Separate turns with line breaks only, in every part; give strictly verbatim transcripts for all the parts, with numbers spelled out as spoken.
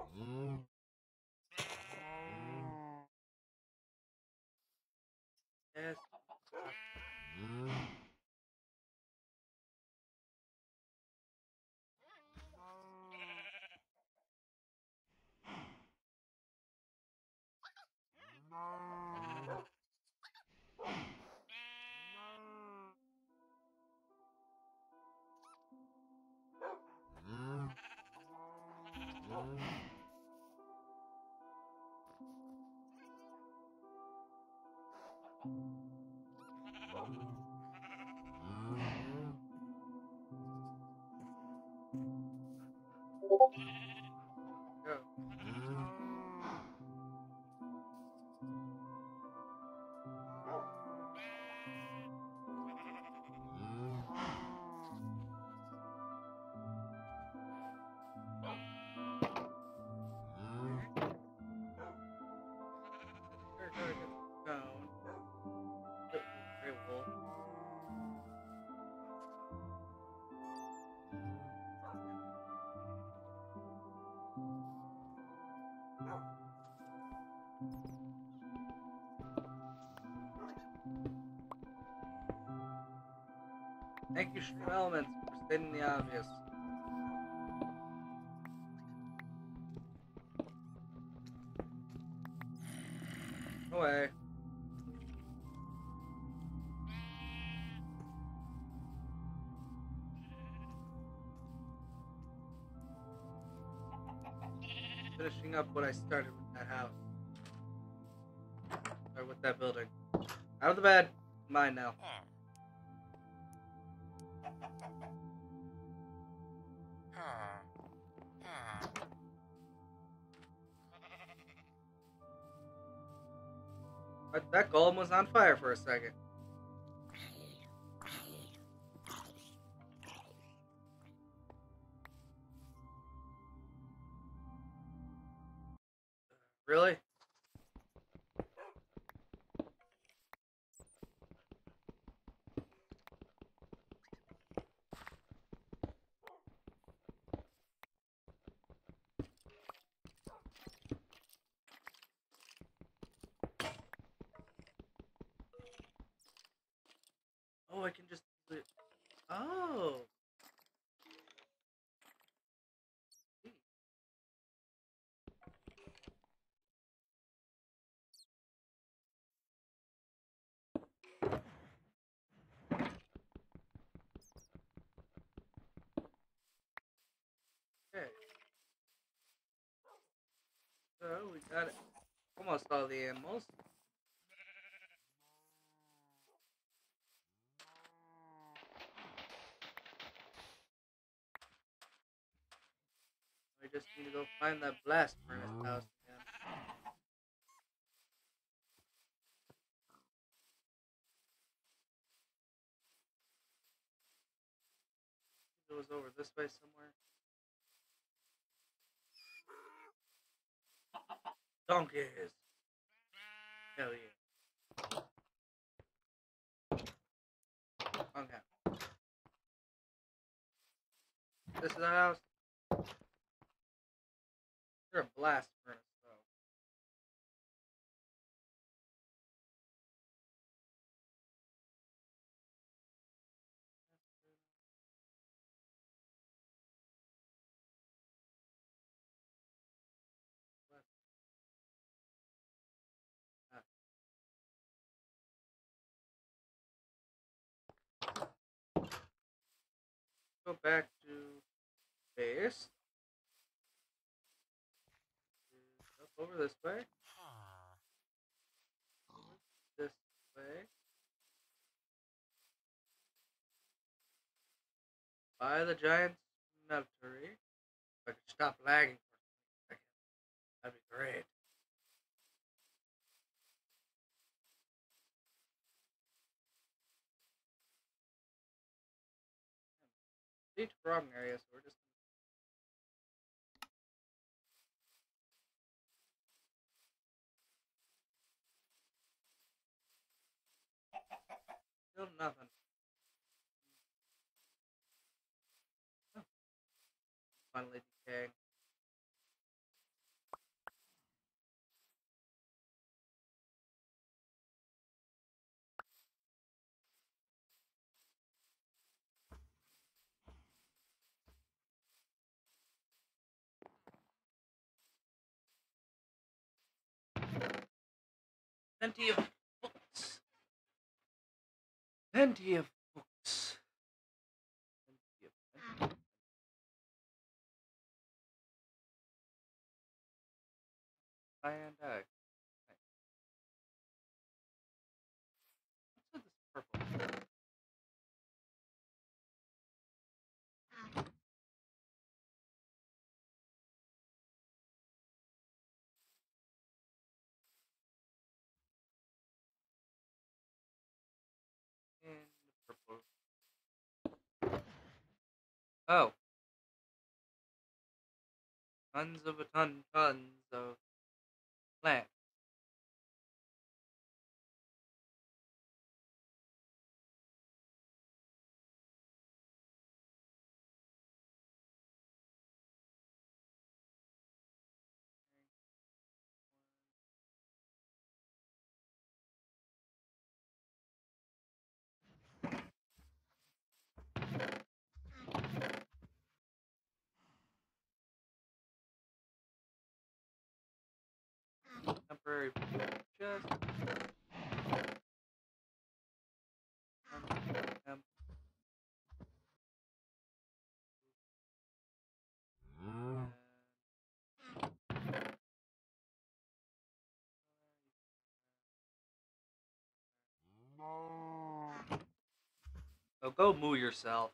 Yes. Go. Here, go, get the cone. Yep, Grey Wolf. Thank you, Stream Elements, for stating the obvious. No way. Finishing up what I started with that house. Or with that building. Out of the bed. Mine now. But that golem was on fire for a second. Really? Oh, I can just... Oh! Okay. So, we got it. Almost all the animals. I just need to go find that blast furnace house again. It was over this way somewhere. Donkeys! Hell yeah. Okay. This is the house. You're a blast furnace, though. Go back to base. Up over this way. This way. By the giant smeltery. If I could stop lagging for a second, that'd be great. Each wrong area, so we're just still nothing. Oh, finally decaying. Plenty of books. Plenty of books. Plenty of plenty. And uh, nice. What's with this purple? And purple. Oh, tons of a ton, tons of plants. Temporary just um, um, oh, go moo yourself.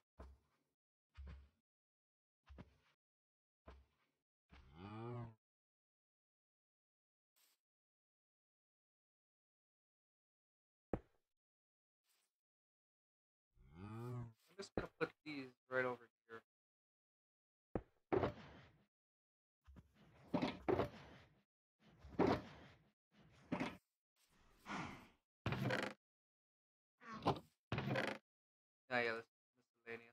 I'm just gonna put these right over here. Ah, yeah, this is miscellaneous.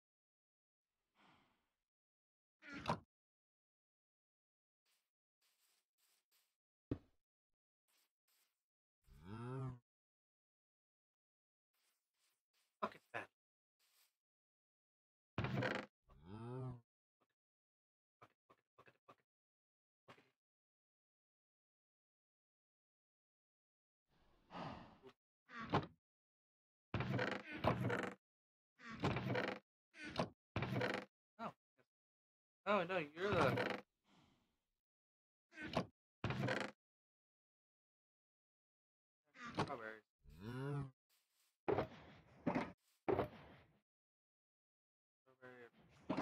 Bucket bat. Bucket, bucket, bucket, bucket, bucket. Oh, oh no, you're the strawberries. Strawberry.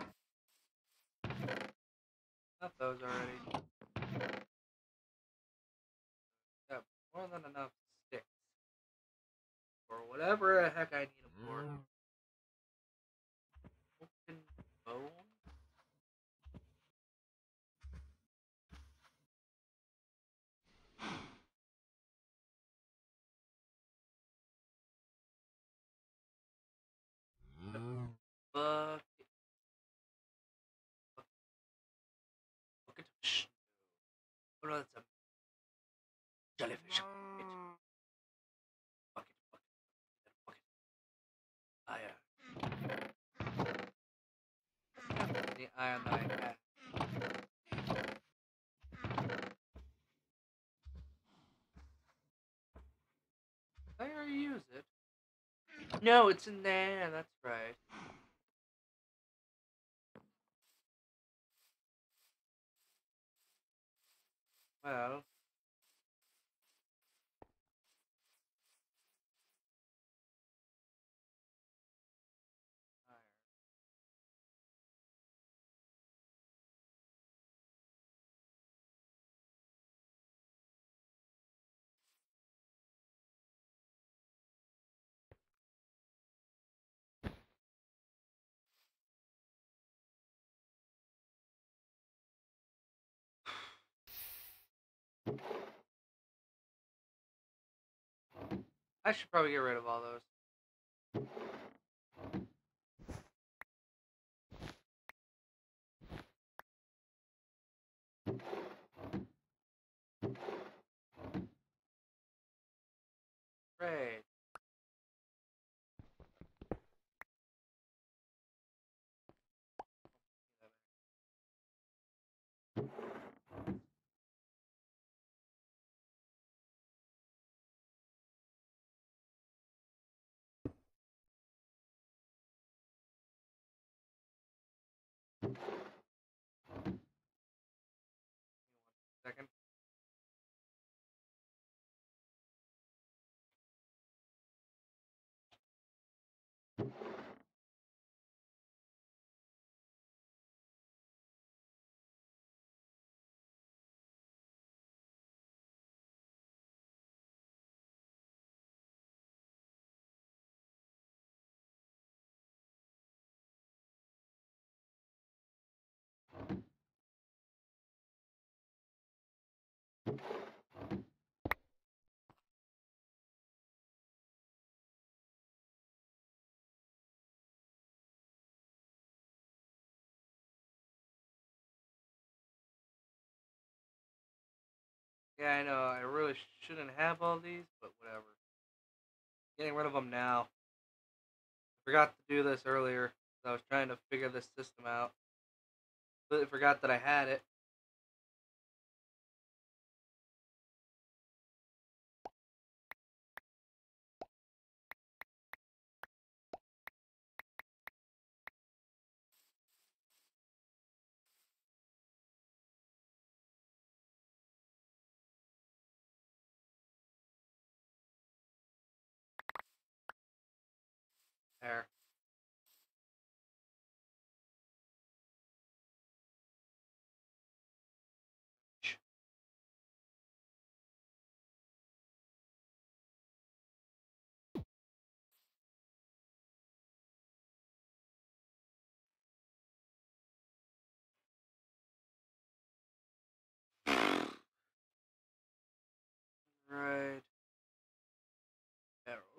Not those already. Yeah, more than enough sticks for whatever the heck I need them for. Open bone. Bucket. Bucket of snow. Oh no, that's a jellyfish. Bucket. Bucket. Bucket. Bucket. Ah, yeah. The iron that I had. Did I already use it? No, it's in there. That's right. Well, iron. I should probably get rid of all those. Great. Yeah, I know. I really shouldn't have all these, but whatever. Getting rid of them now. I forgot to do this earlier. I was trying to figure this system out. But I forgot that I had it. There. Right. Arrow.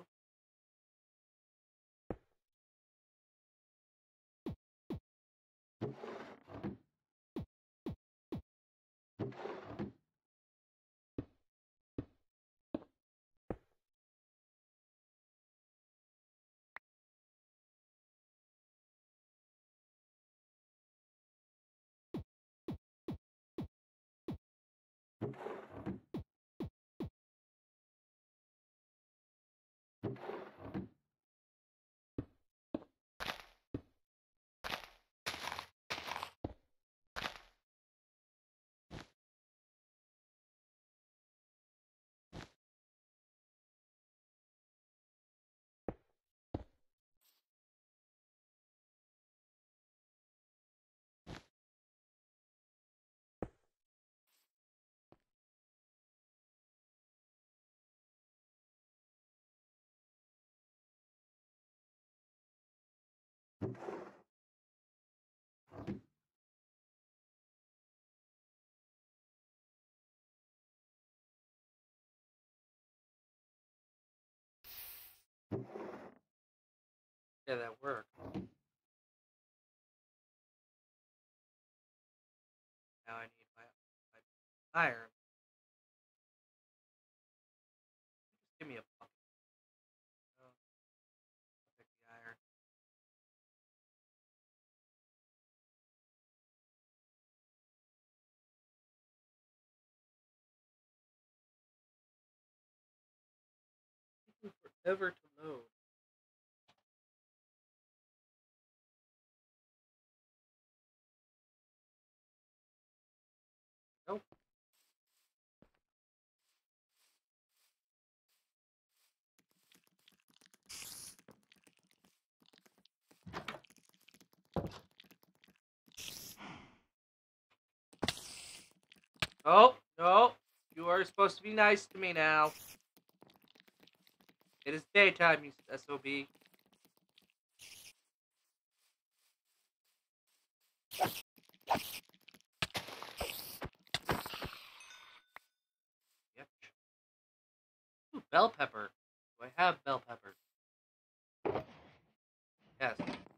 Yeah, that worked. Now I need my, my iron. Just give me a bucket. Oh, I'll take the iron. Taking forever to load. Nope. Oh, no. You are supposed to be nice to me now. It is daytime, you S O B. Yep. Ooh, bell pepper. Do I have bell pepper? Yes.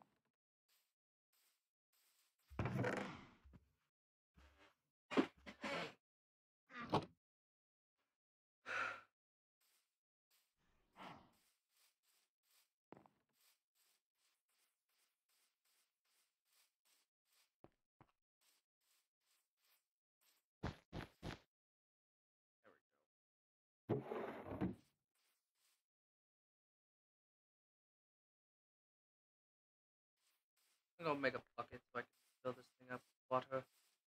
I'm gonna make a bucket so I can fill this thing up with water.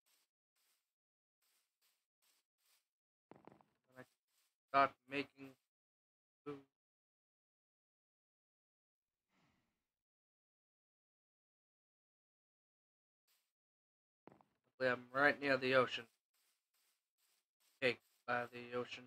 And I can start making food. Luckily, I'm right near the ocean. Cake by the ocean.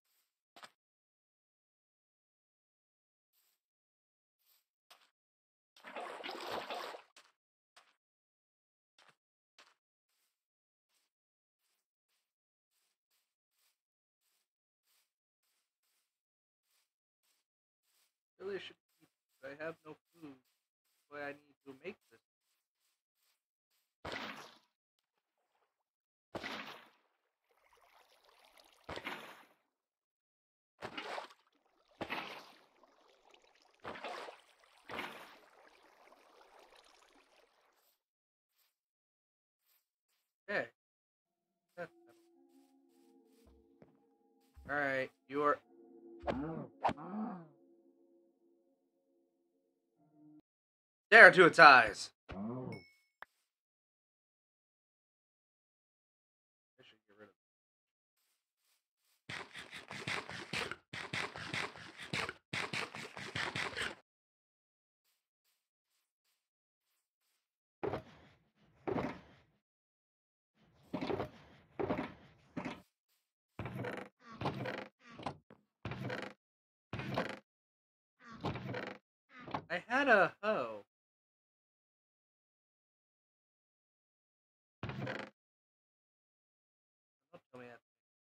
Really should eat, but I have no food. That's why I need to make this. Okay. That's alright. You're there to its eyes. I should get rid of it. I had a hoe. Don't tell me that.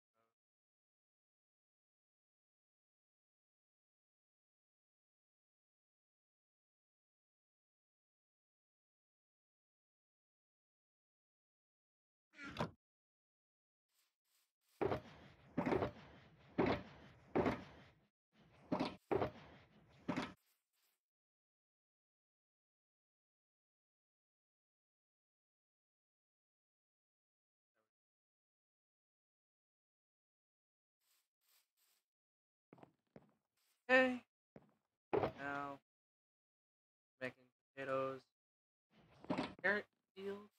Okay. Now making potatoes. Carrot peels.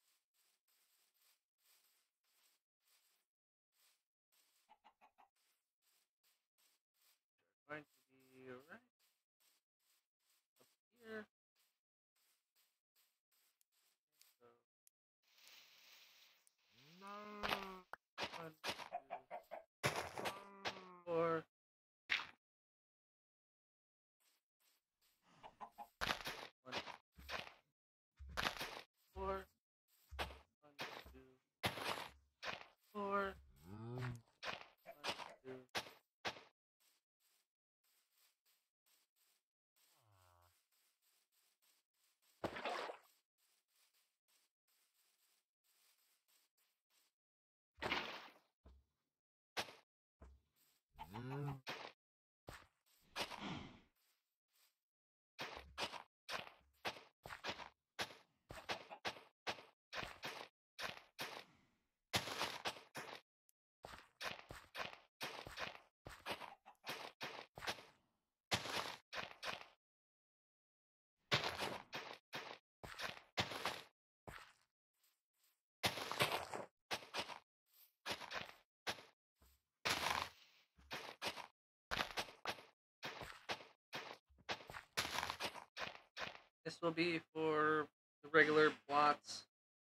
Going to be right up here. So one, two, four. One, four. One, two, four. One, two. This will be for the regular plots.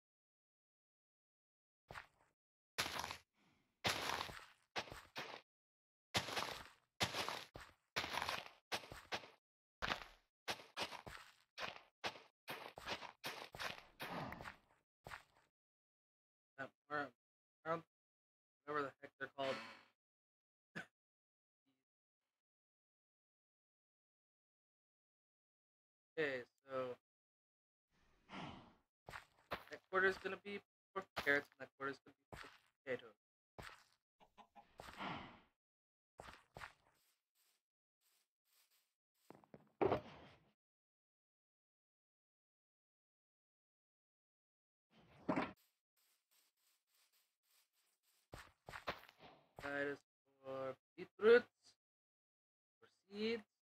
That, or, or whatever the heck they're called. Okay, so that quarter is gonna be for carrots, and that quarter is gonna be for potatoes. That is for beetroots, for seeds.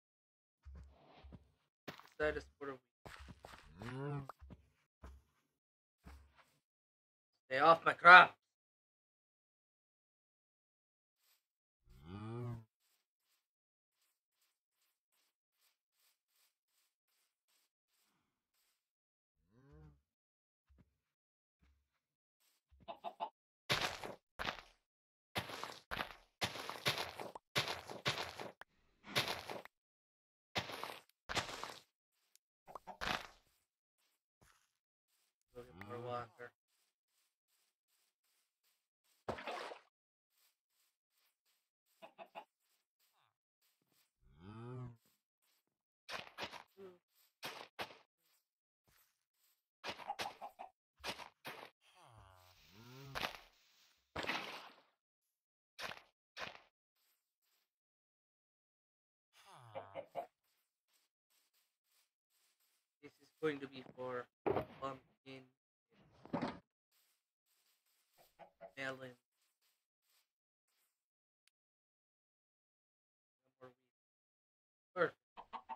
This side is for wheat. Stay off my crop. Go get more water. This is going to be for pumpkin. Melon. Perfect.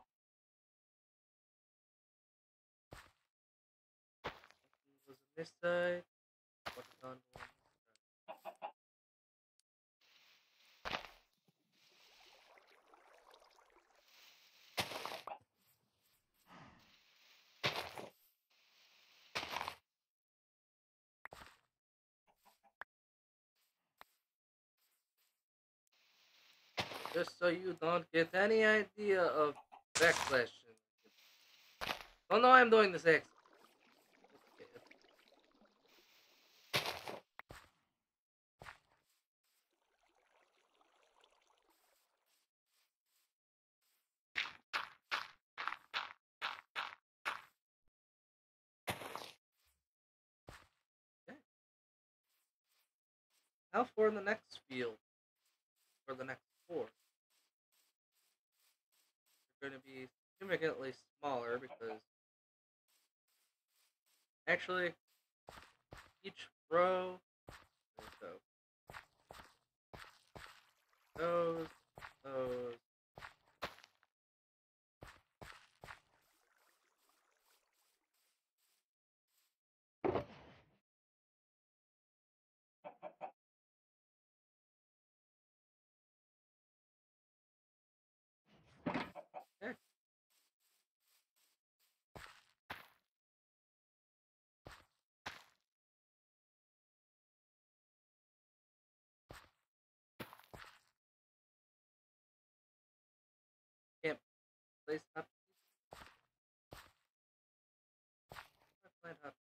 Was on this side. What's on one side? Just so you don't get any idea of backslash. Oh no, I'm doing this X. Okay. Now for the next field. For the next four. They're going to be significantly smaller because actually each row so those those okay. Can't place up plant up.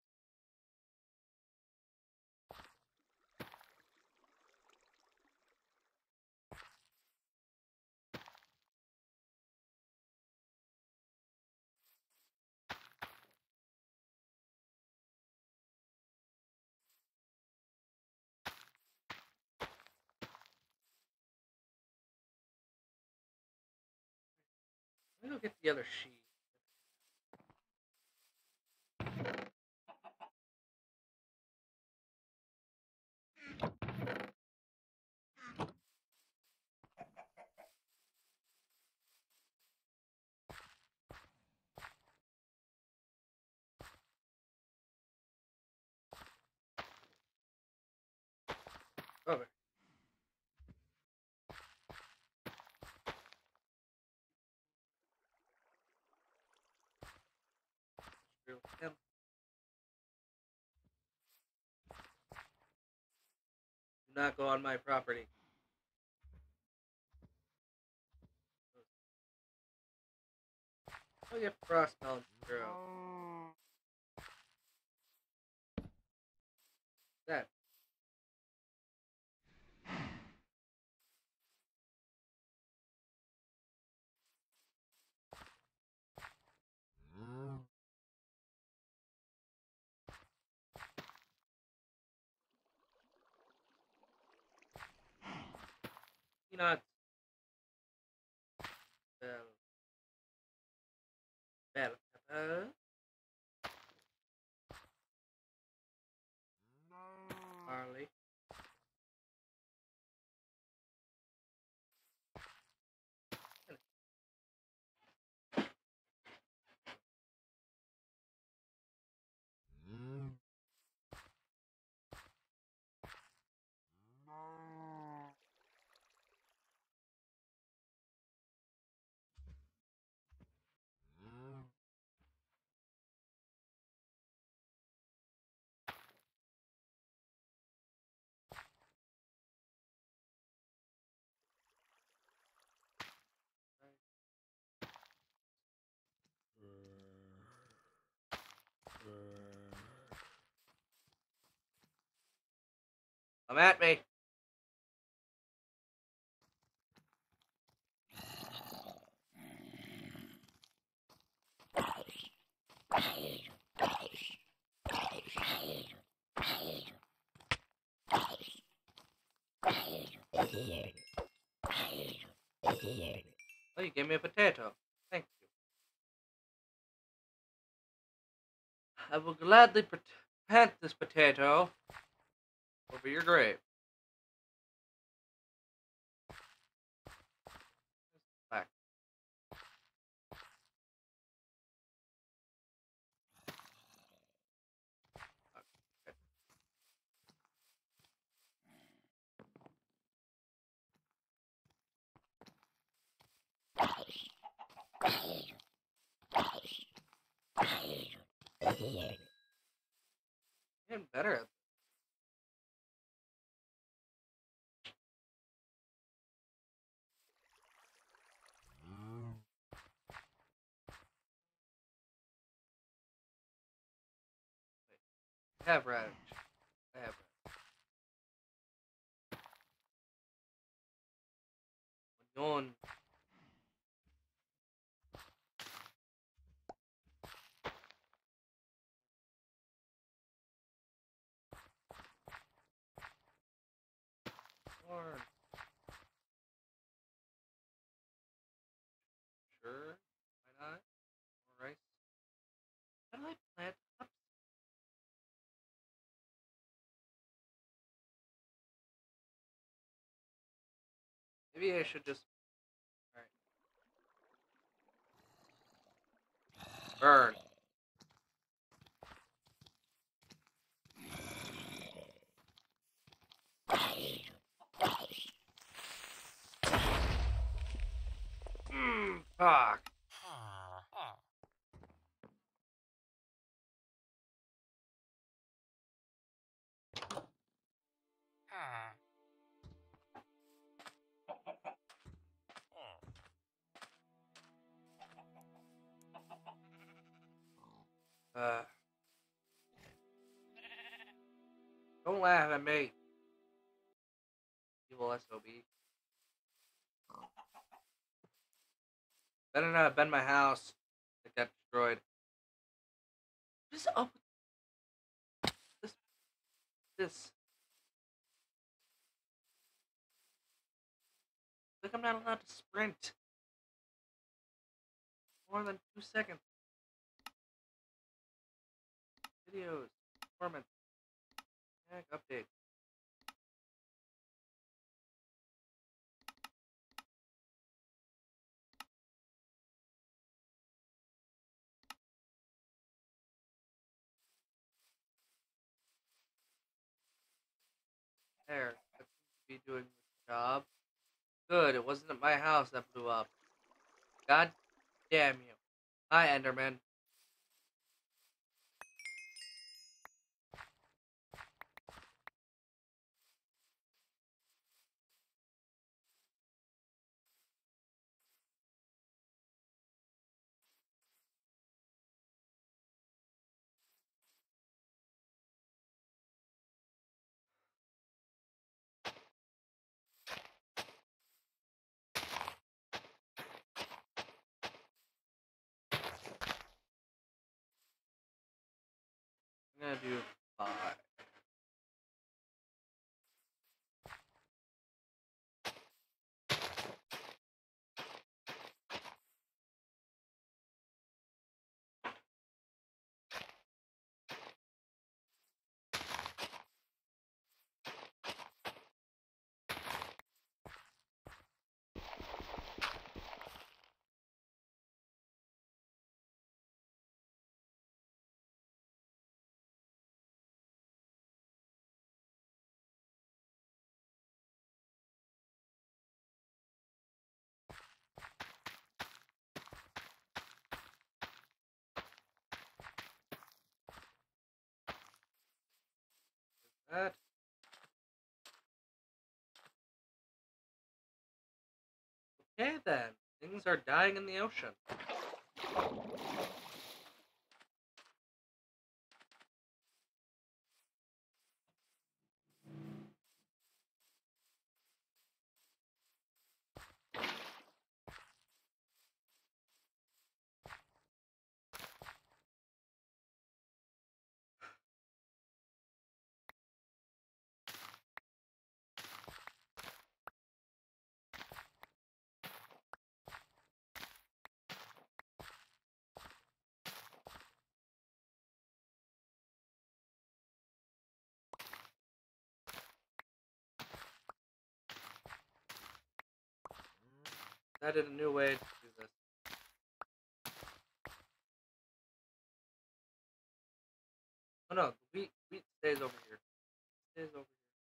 Let me go get the other sheet. Over. Him. Do not go on my property. Oh, you have frost melon to grow. That. Peanuts. Bell. Bell pepper. Barley. Come at me. Oh, you gave me a potato. Thank you. I will gladly plant this potato Over your grave. Back. Okay. Getting better at I have radish. I have radish. Going. Corn. Sure. Why not? More rice. How do I plant hops? Maybe I should just. Alright. Burn. Mmm. Fuck. Uh. Don't laugh at me. Evil S O B. Better not bend my house. It got destroyed. What is up with this? This. Like I'm not allowed to sprint. More than two seconds. Videos. Performance. Tag update. There. That seems to be doing the job. Good. It wasn't at my house that blew up. God damn you. Hi, Enderman. I'm gonna do five. That. Okay then. Things are dying in the ocean. I did a new way to do this. Oh no, the wheat wheat stays over here. Stays over here.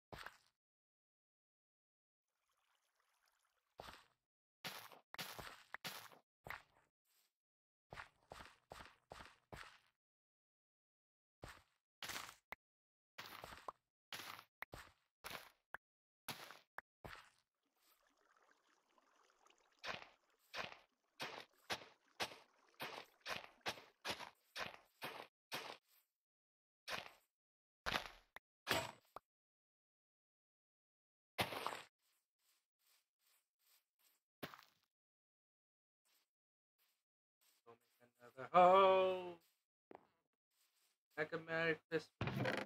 Go make another hole. Like a Merry Christmas.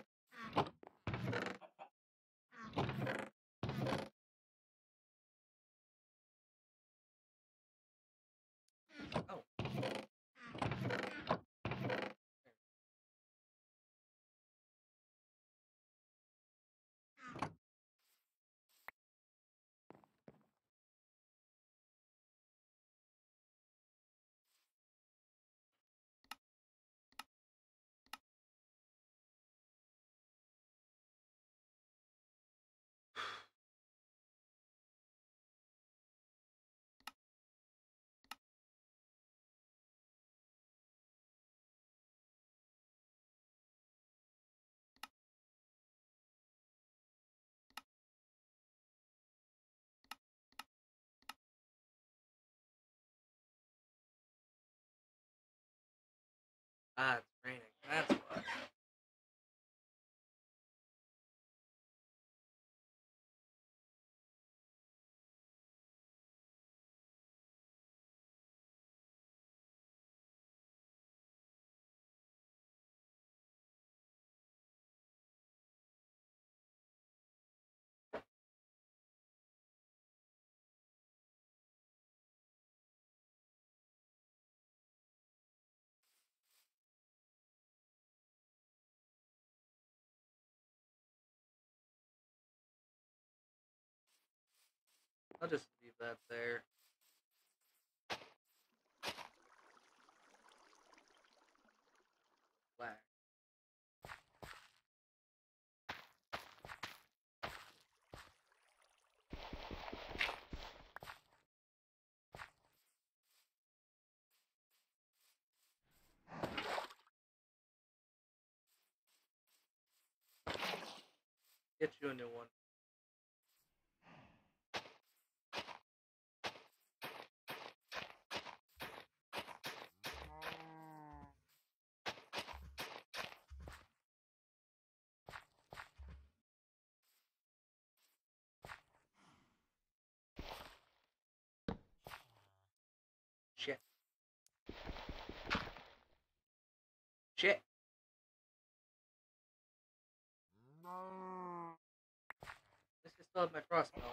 Oh. Ah, it's raining. That's why. I'll just leave that there. Black. Get you a new one. Shit. Shit. This is still have my crossbow.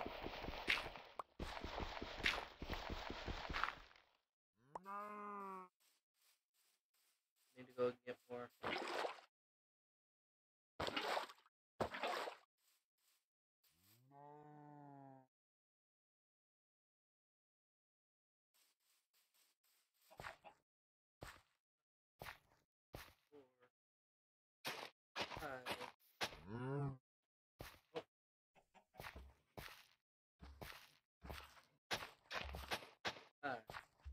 Need to go get more. Four, five. Oh. Five.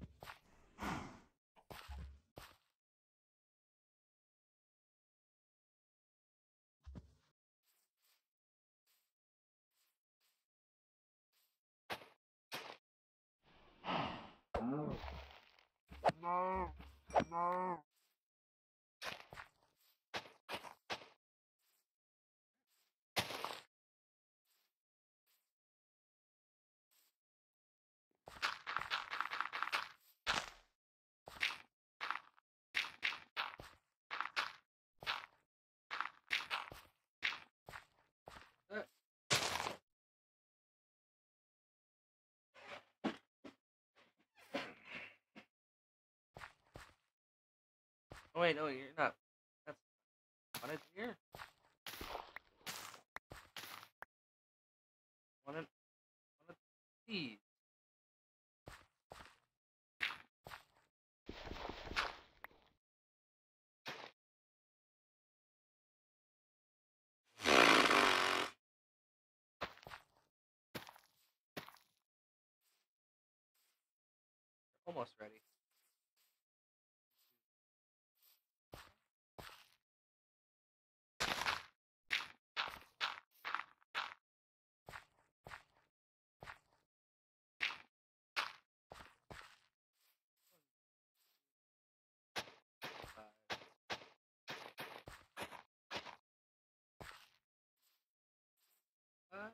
No, no.
Uh, Oh wait, no, you're not. That's one it here. One of one of these. almost ready. Five. Five.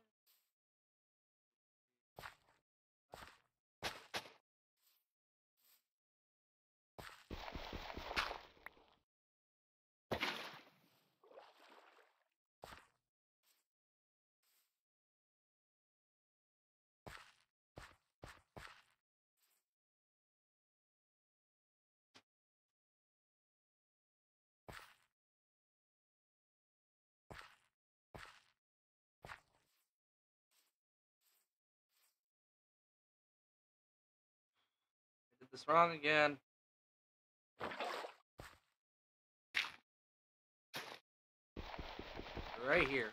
I did this wrong again. Right here.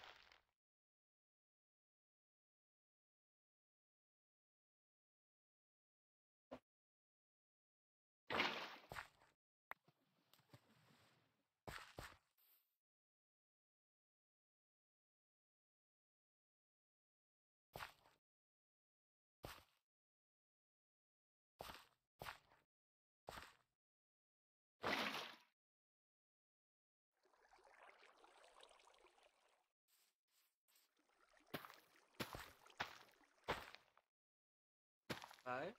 Five.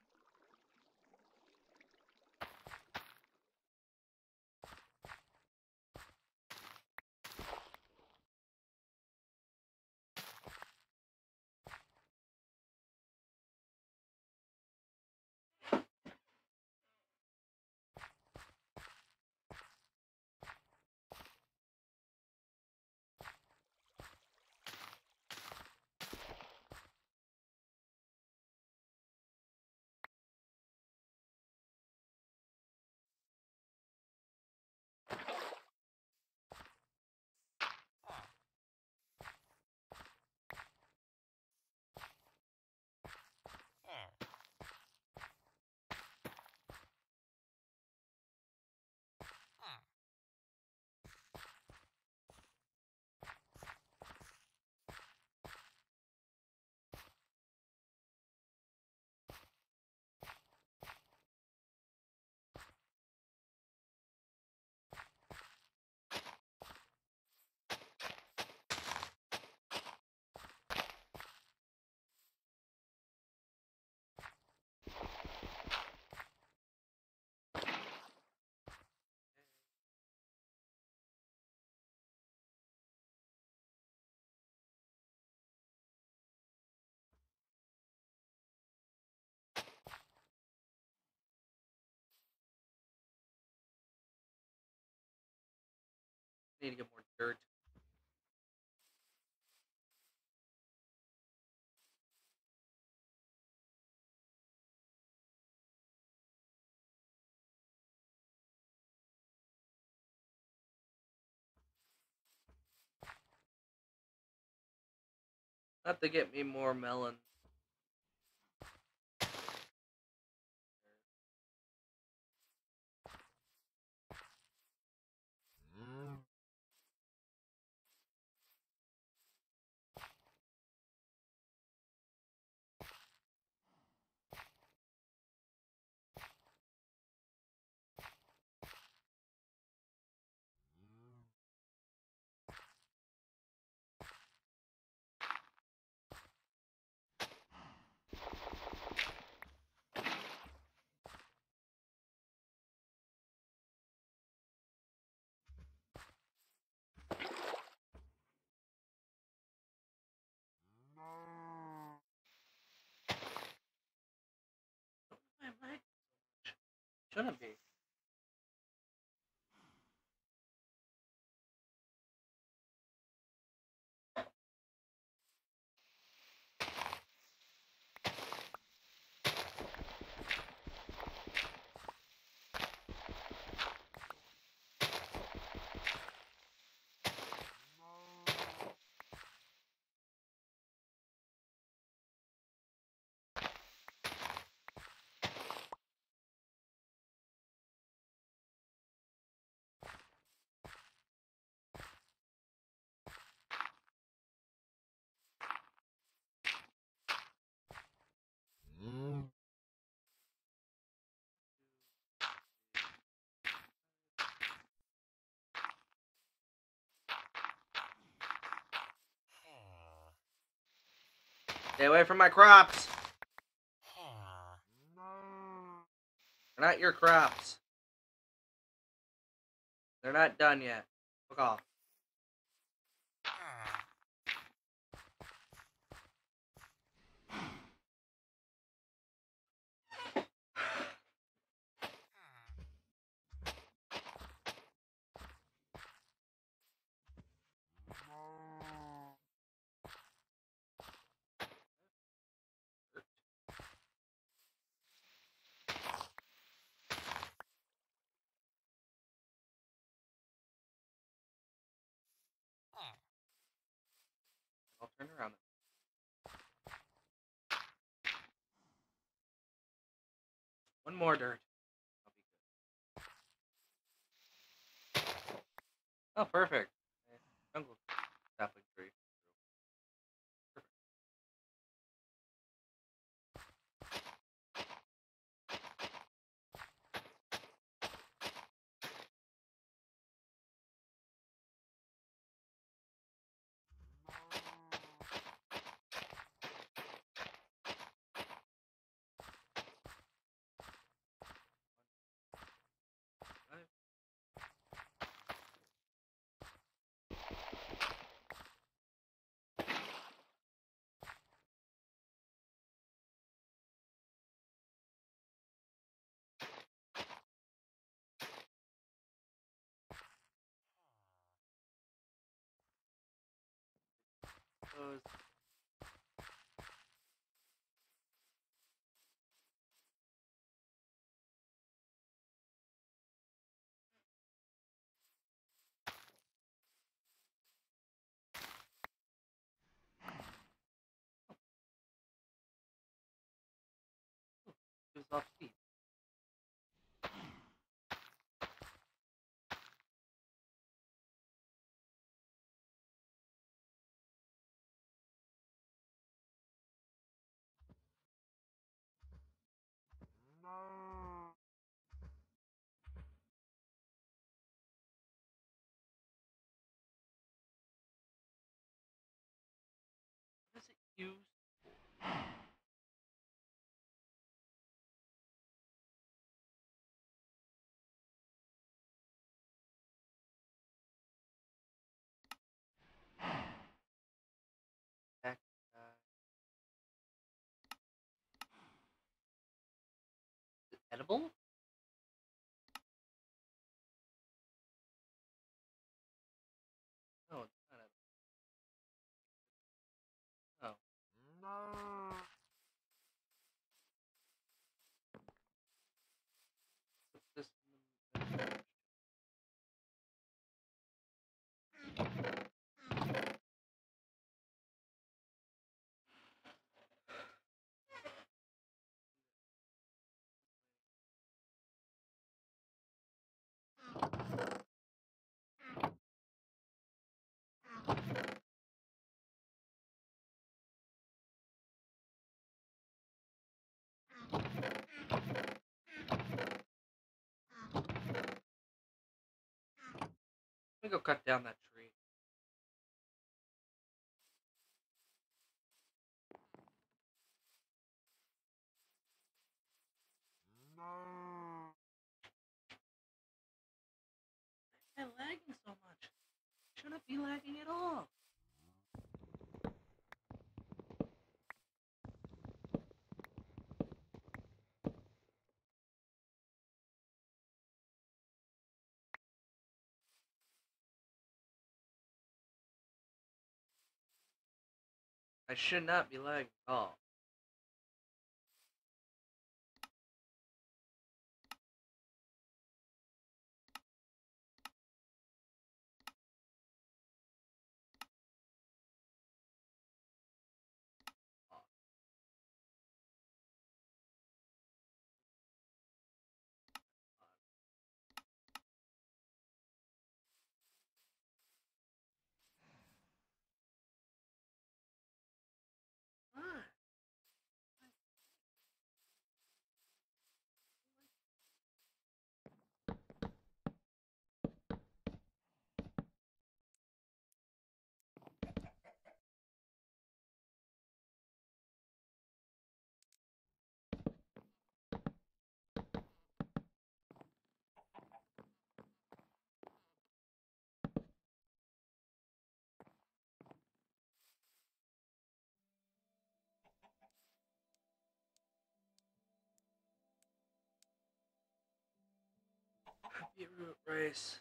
Need to get more dirt. Not to get me more melons.
No.
My leg shouldn't be. Stay away from my crops.
No.
They're not your crops. They're not done yet. Fuck off.
No.
I'll turn around. One more dirt. I'll be good. Oh, perfect. Jungle sapling tree. Perfect. Five. Those. Gives off speed.
No.
What does it use? Heck, uh, is it edible? No, it's not edible. Oh.
No.
Put this in the... Let me go cut down that tree.
No.
Why am I lagging so much? Shouldn't be lagging at all. I should not be lagging at all. Why? Beetroot rice.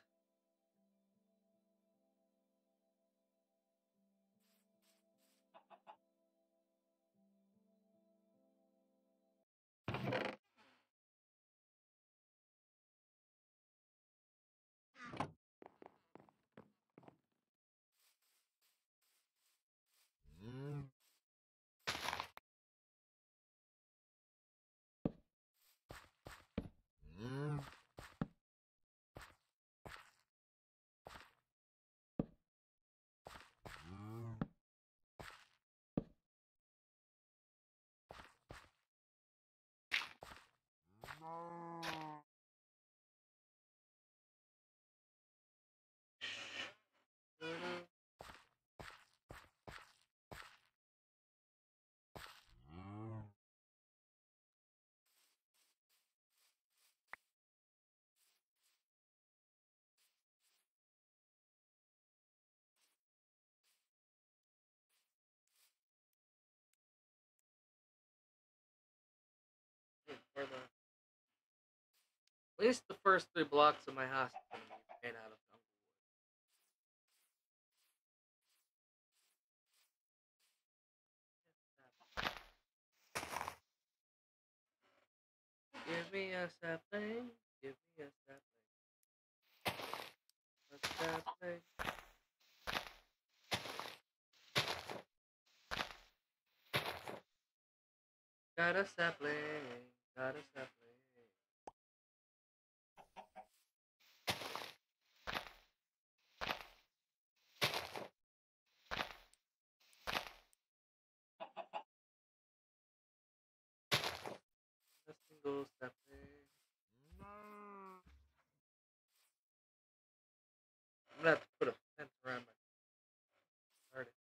For the, at least the first three blocks of my house are gonna be made out of jungle wood. Give me a sapling. Give me a sapling. A sapling. Got a sapling. Got a sapling. A single sapling. I'm gonna have to put a fence around my garden.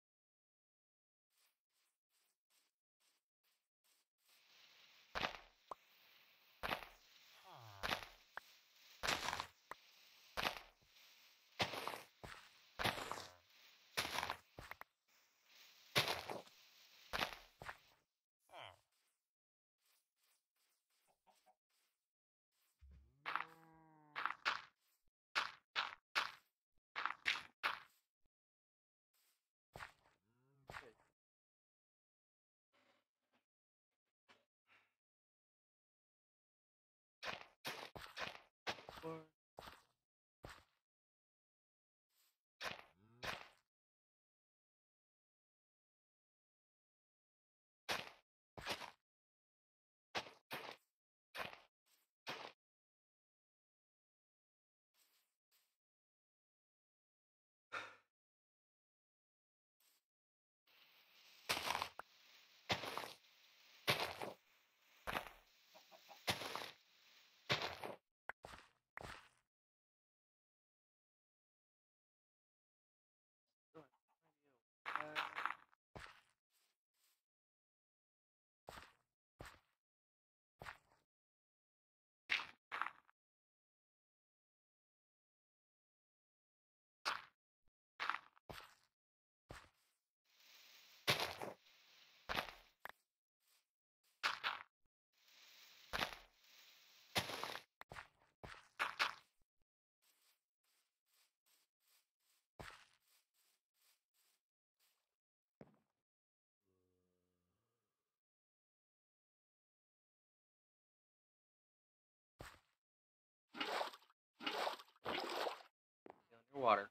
Okay. Four. Still have plenty of- uh, Underwater.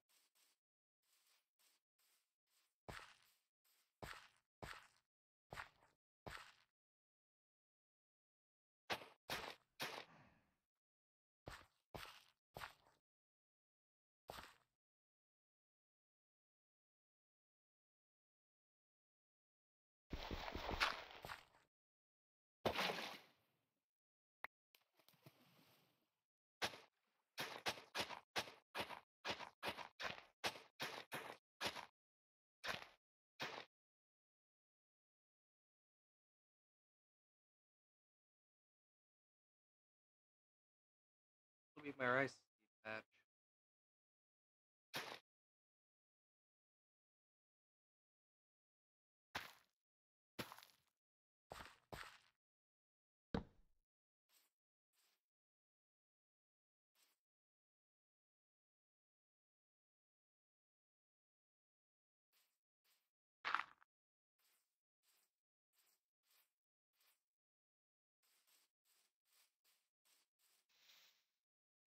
This will be my rice seed patch.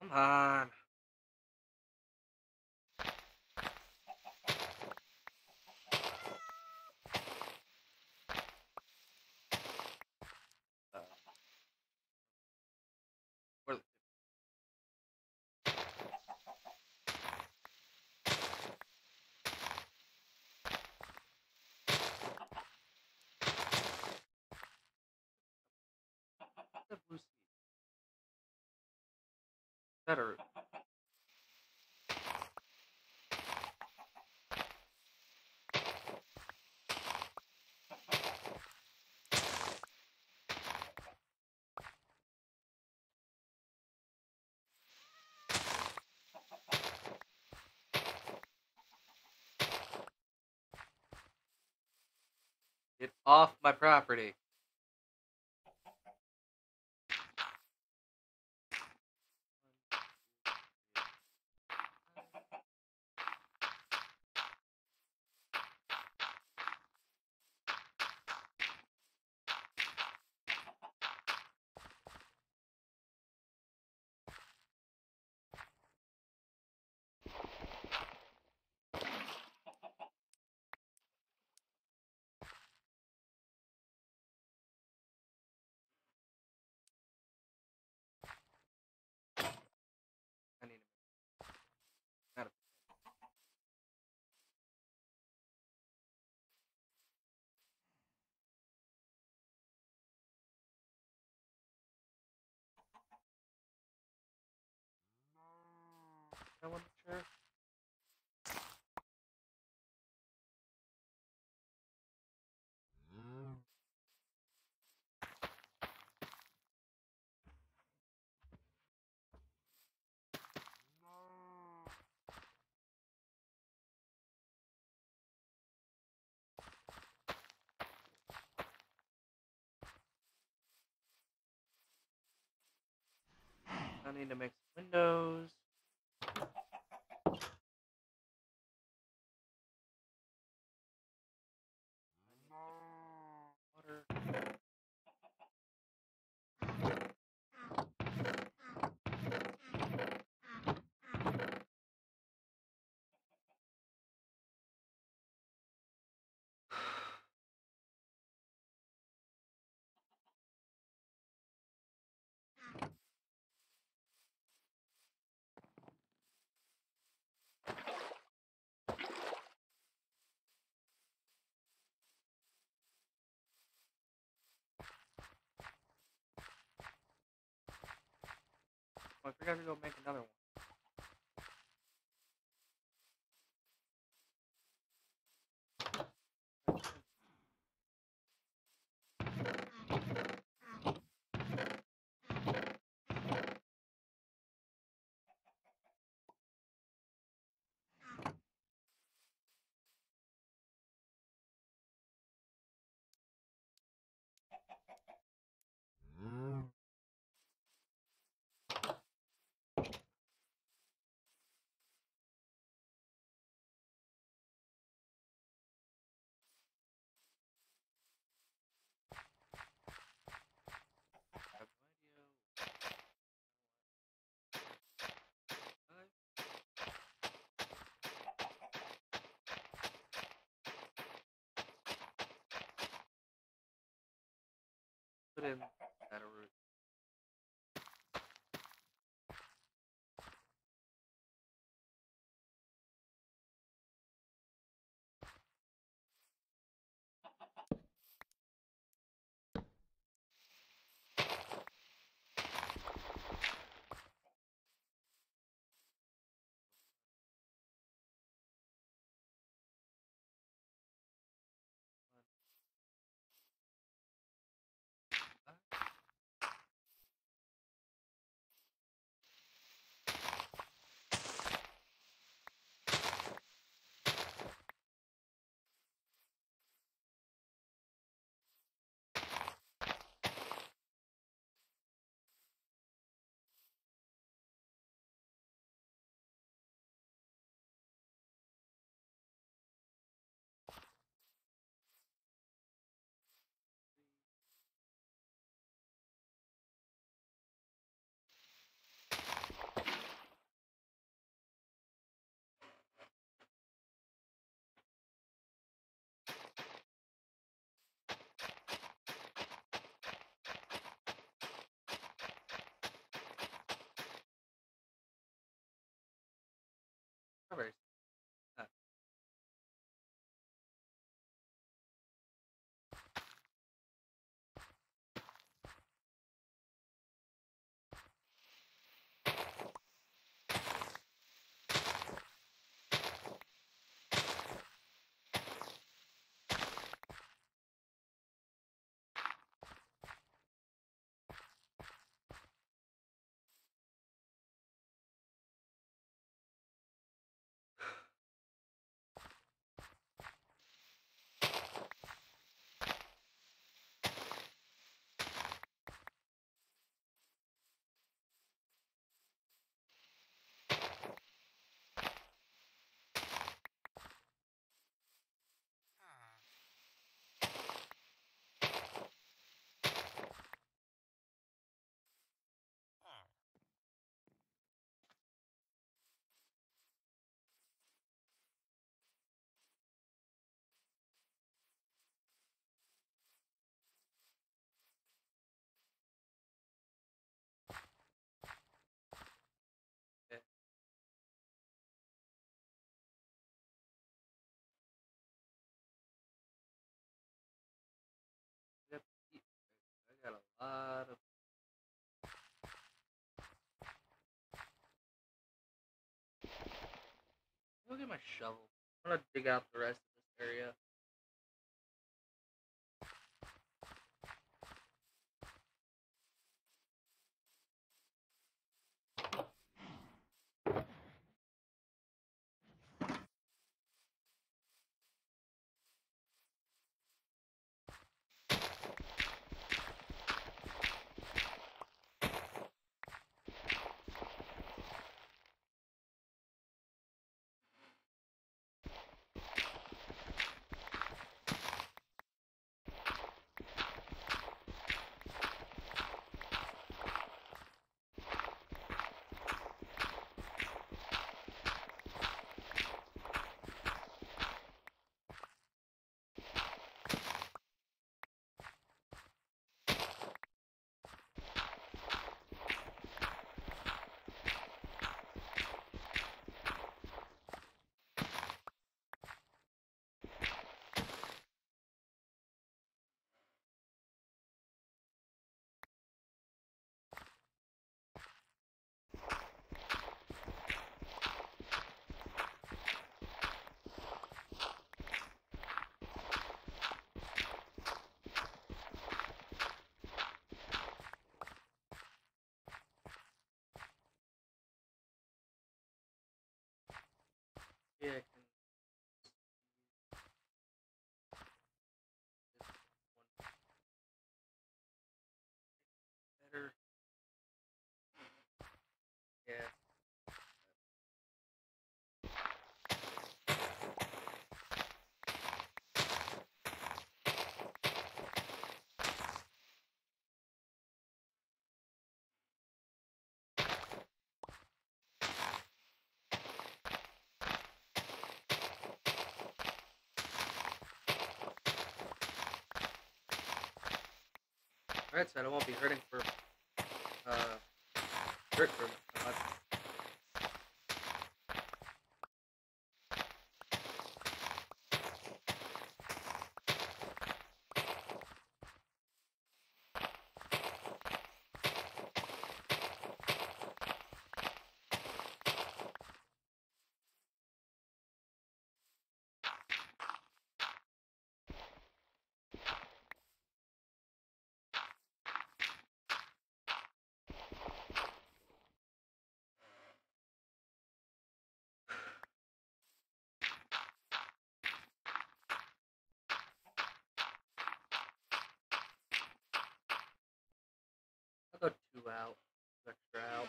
Come on. Uh, where the- the blue seed. Better. Get off my property. I need to. Not a, I want to sure. I need to make some windows. Water. Oh, I forgot to go make another one. Have no idea. Put in that root. lot of. Look at my shovel. I'm gonna dig out the rest of this area. Yeah, I can. This one better. Yeah. Right side, I won't be hurting for uh dirt for much. I'll go two out. Two extra out.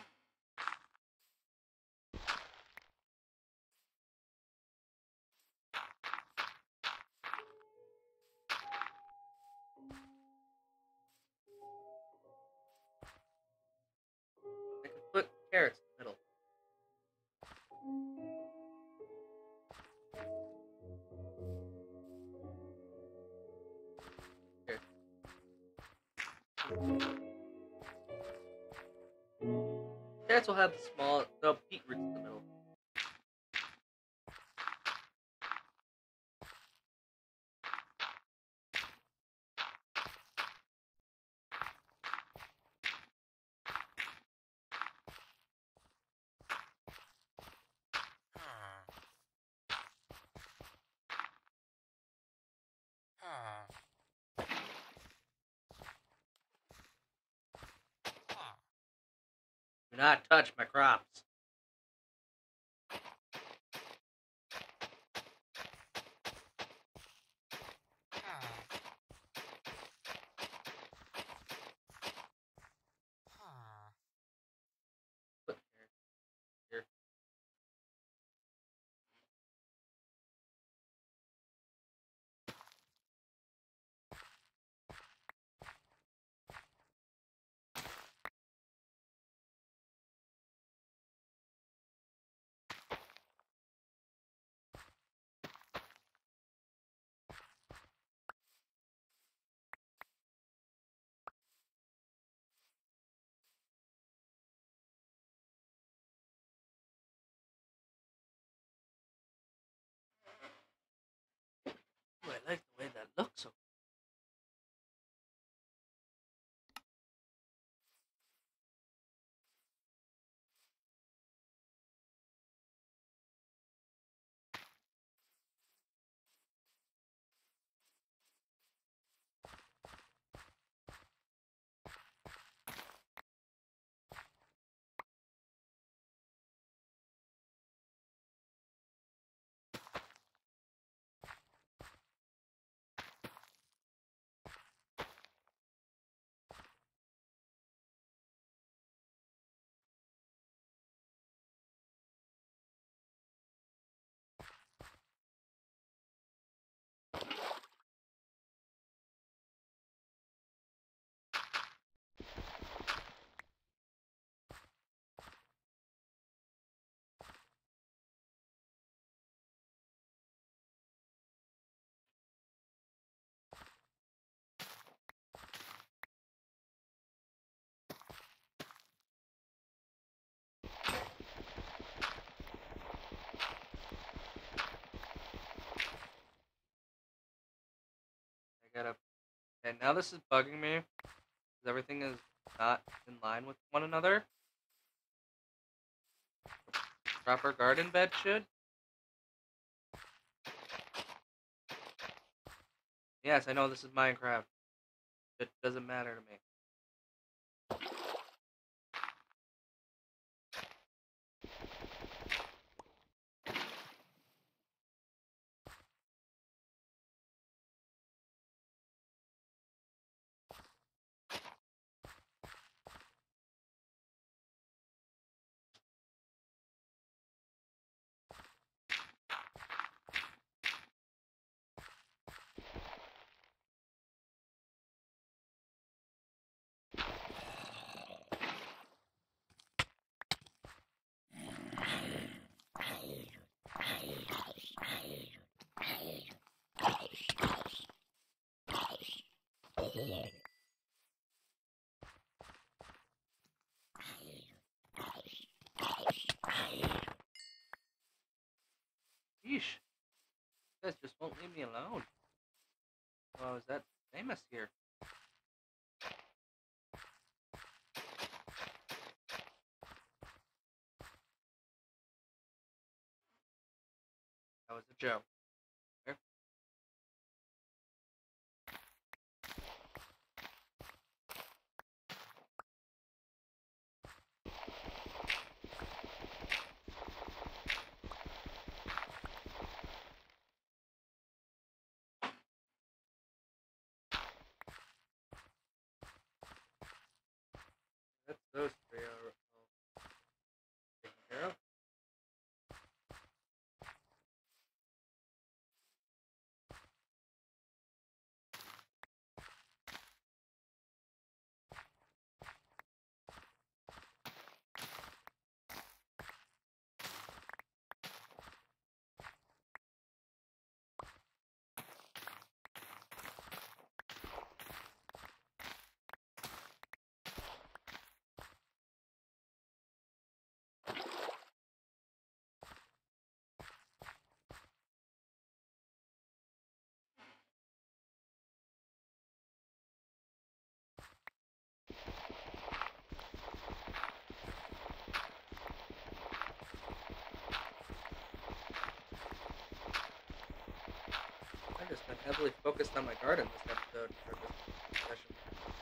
I can put carrots in the middle. Here. Carrots will have the small, the beetroots in the middle. Do not touch my crops. Put carrots here. I gotta. And now this is bugging me. Because everything is not in line with one another. Proper garden bed should. Yes, I know this is Minecraft. It doesn't matter to me. Yeesh. You guys just won't leave me alone. Oh, is that famous here? That was a joke. Here. That's those three are all taken care of. I've just been heavily focused on my garden this episode, or this session.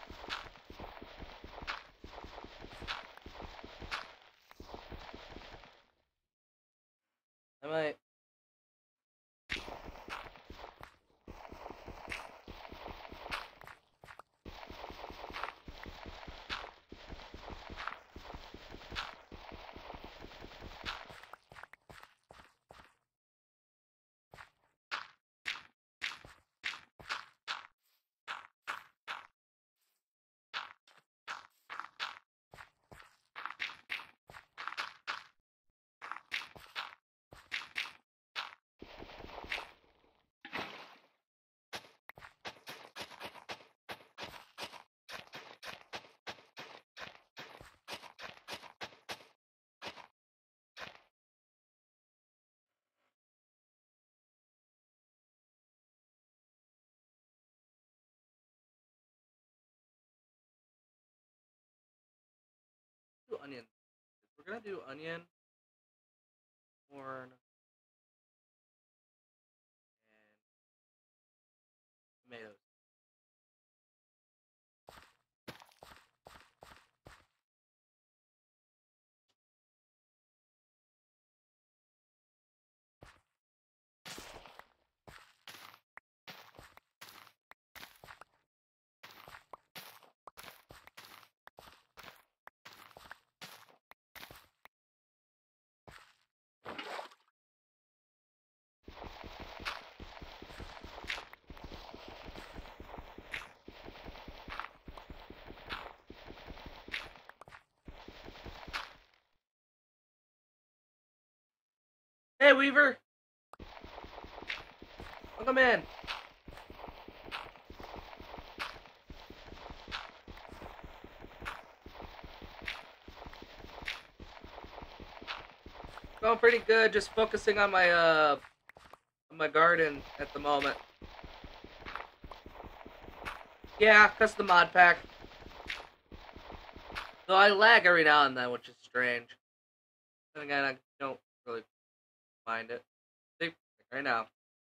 I might. Do onion. We're gonna do onion, corn, and tomatoes. Hey, Weaver! Welcome in! Going pretty good, just focusing on my, uh, on my garden at the moment. Yeah, cause the mod pack. Though I lag every now and then, which is strange. Then again, I don't really mind it. See, right now.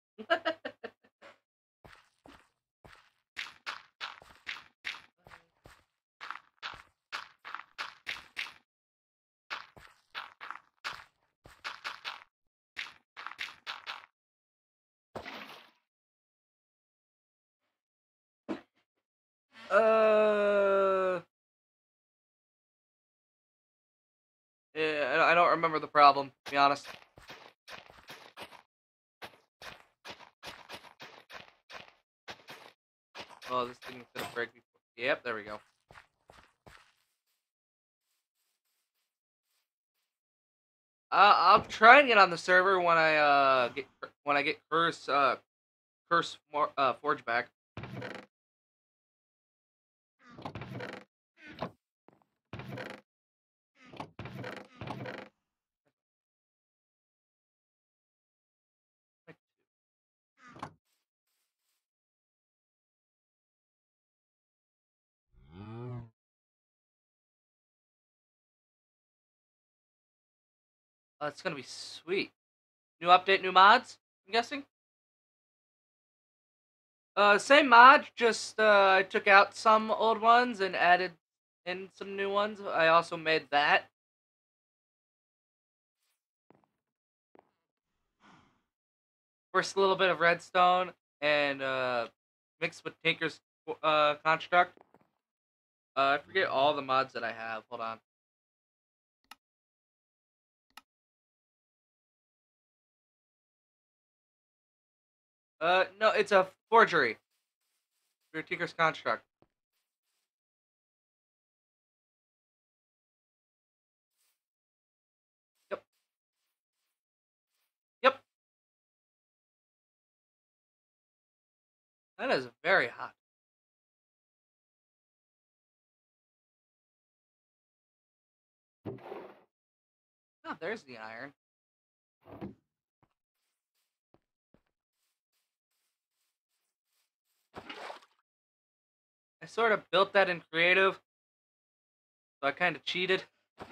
uh, yeah, I don't remember the problem, to be honest. Oh, this thing's gonna break me. Yep, there we go. Uh, I'll try and get on the server when I uh get when I get Curse uh Curse uh Forge back. Uh, it's gonna be sweet. New update, new mods. I'm guessing. Uh, same mod, just uh, I took out some old ones and added in some new ones. I also made that. First, a little bit of redstone and uh, mixed with Tinker's uh, construct. Uh, I forget all the mods that I have. Hold on. Uh, no, it's a forgery. For Tinker's construct. Yep. Yep. That is very hot. Oh, there's the iron. I sort of built that in creative, so I kind of cheated.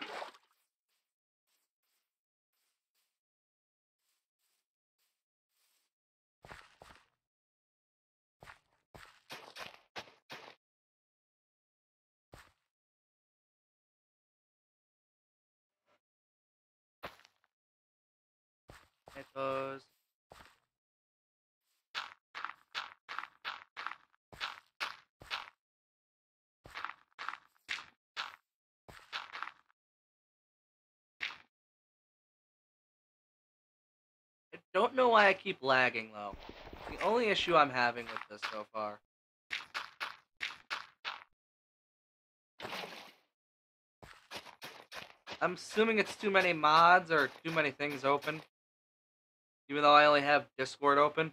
Mythos. I don't know why I keep lagging though. The only issue I'm having with this so far. I'm assuming it's too many mods or too many things open. Even though I only have Discord open.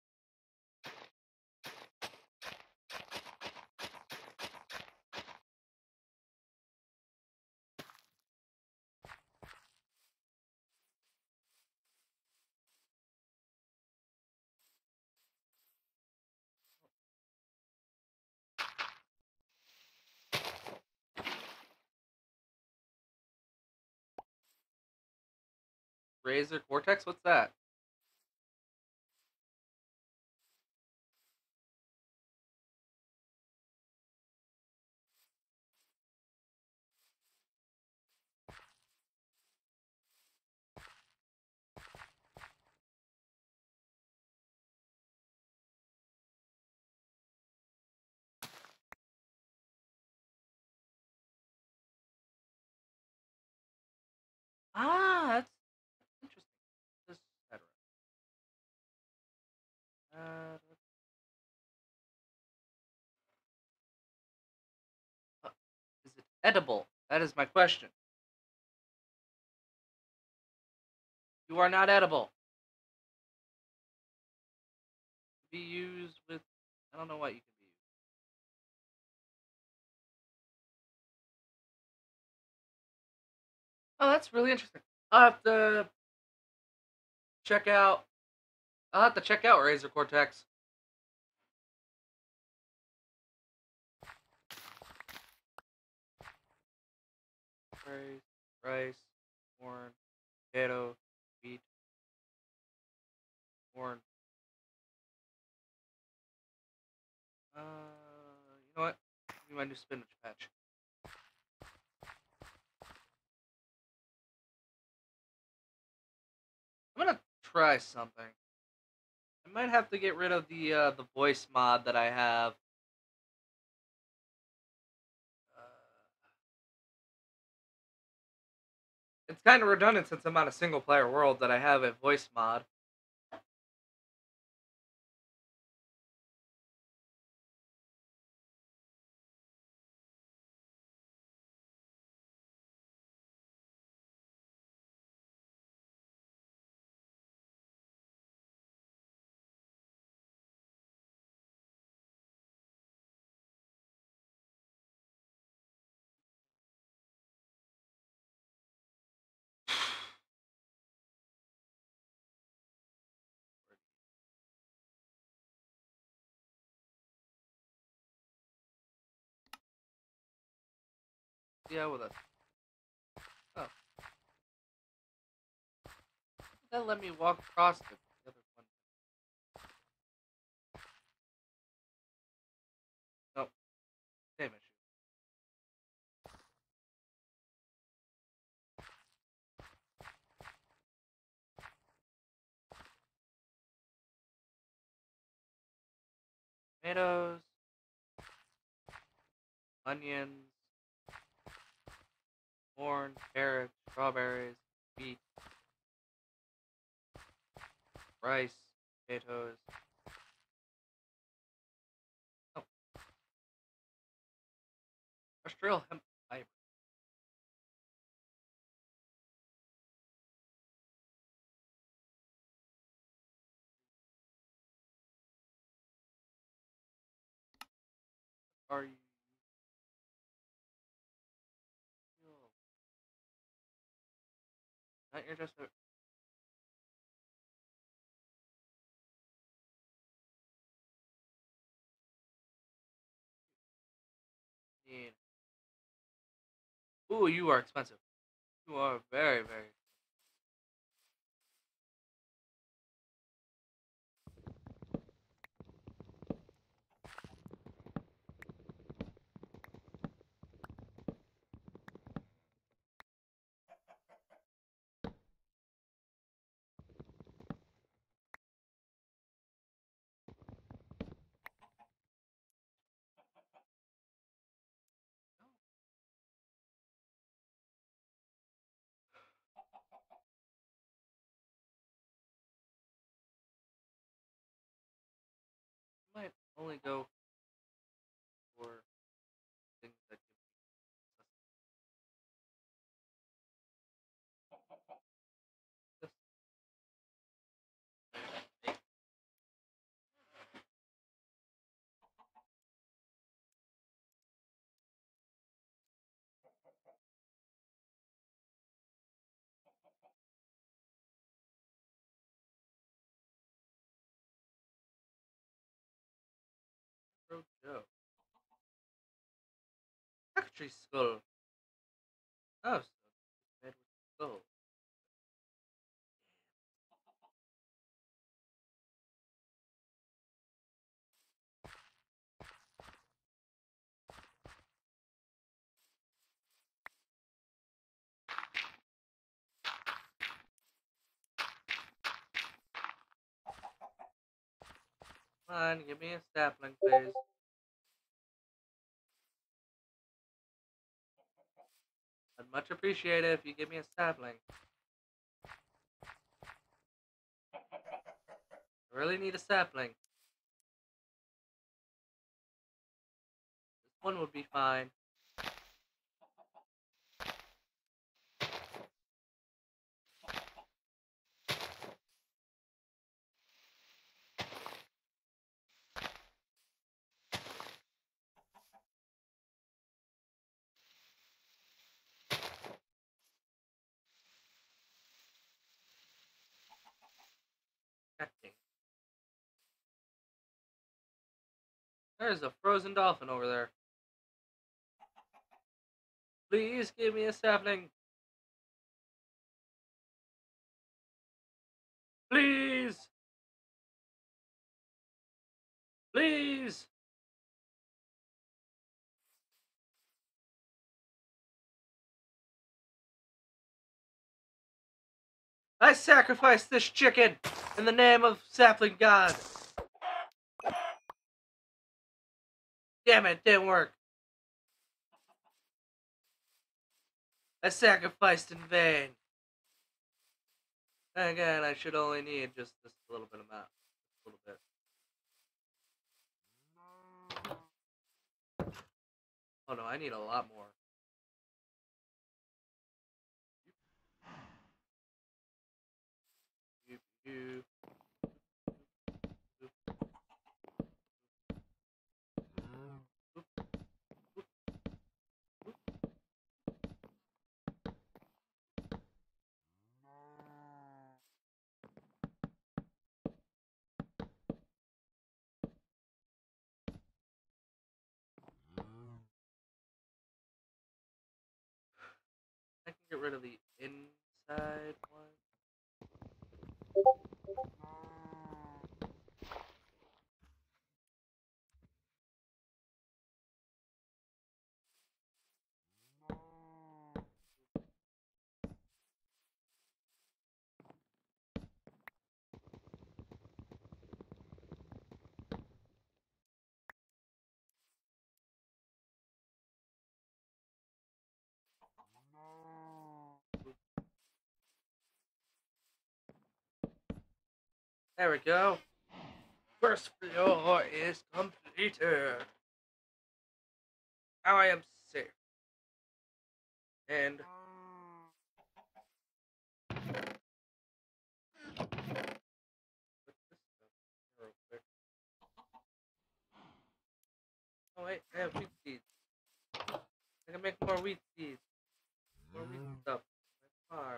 Razer Cortex? What's that? Ah, that's interesting. This uh, uh, is it edible? That is my question. You are not edible. Be used with. I don't know what you can be used. Oh, that's really interesting. I'll have to check out. I'll have to check out Razer Cortex. strawberries, rice, corn, potato, wheat, corn. Uh, you know what? Give me my new spinach patch. I'm gonna try something. I might have to get rid of the uh, the voice mod that I have. Uh, it's kind of redundant since I'm on a single player world that I have a voice mod. Yeah, with us. Oh, that let me walk across it. The other one. Nope, same issue. Tomatoes, onions, corn, carrots, strawberries, wheat, rice, potatoes. Oh, industrial hemp fiber. Are you? Not you're just a. Need. Ooh, you are expensive. You are very, very. I might only go for things that give me Pro Joe. Factory skull. Oh, so it's made with skull. Come on, give me a sapling, please. I'd much appreciate it if you give me a sapling. I really need a sapling. This one would be fine. Catching. There's a frozen dolphin over there. Please give me a sapling. Please. Please. I sacrificed this chicken in the name of sapling god. Damn it, didn't work. I sacrificed in vain. And again, I should only need just this little bit amount. Just a little bit. Oh no, I need a lot more. You, you, I can get rid of the inside one. There we go. First floor is completed. Now I am safe. And put this stuff real quick. Oh wait, I have wheat seeds. I can make more wheat seeds. More wheat stuff. My farm.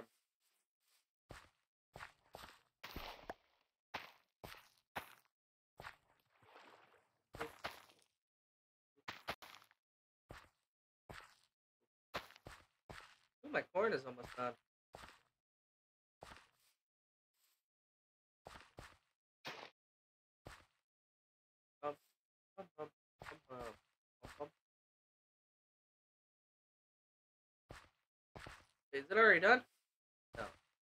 Ooh, my corn is almost done. Bum, bum, bum, bum, bum, bum, bum. Is it already done? No.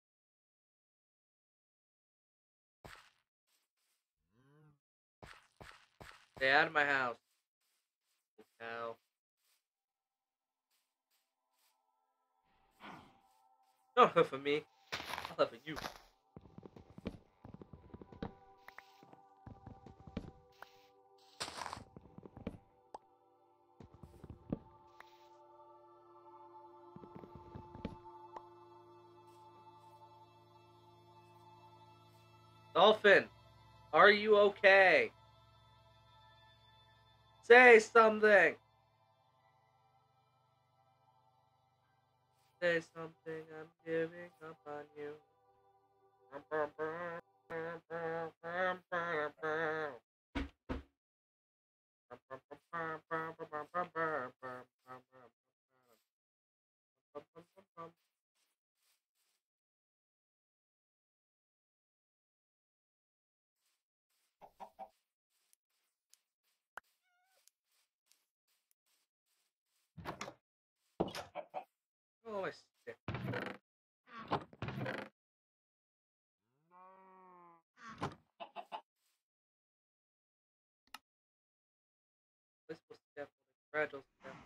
Stay out of my house. Cow. Don't hoof of me. I'll hoof of you. Dolphin, are you okay? Say something. Say something. I'm giving up on you. Oh, my stick. This was step fragile step.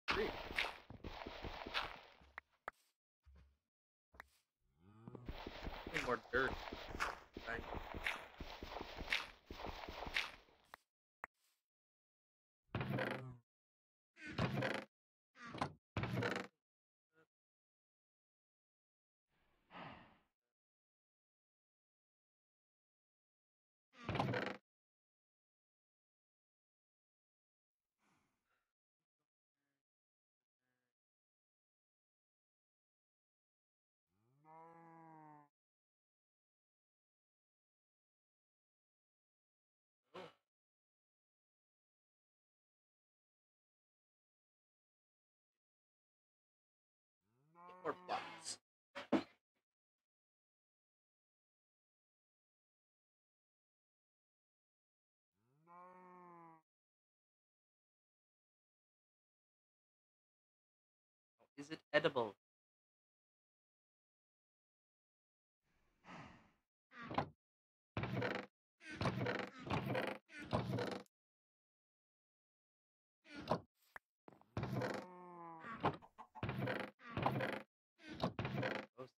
Three. Need more dirt. Right. More blocks. Is it edible? Most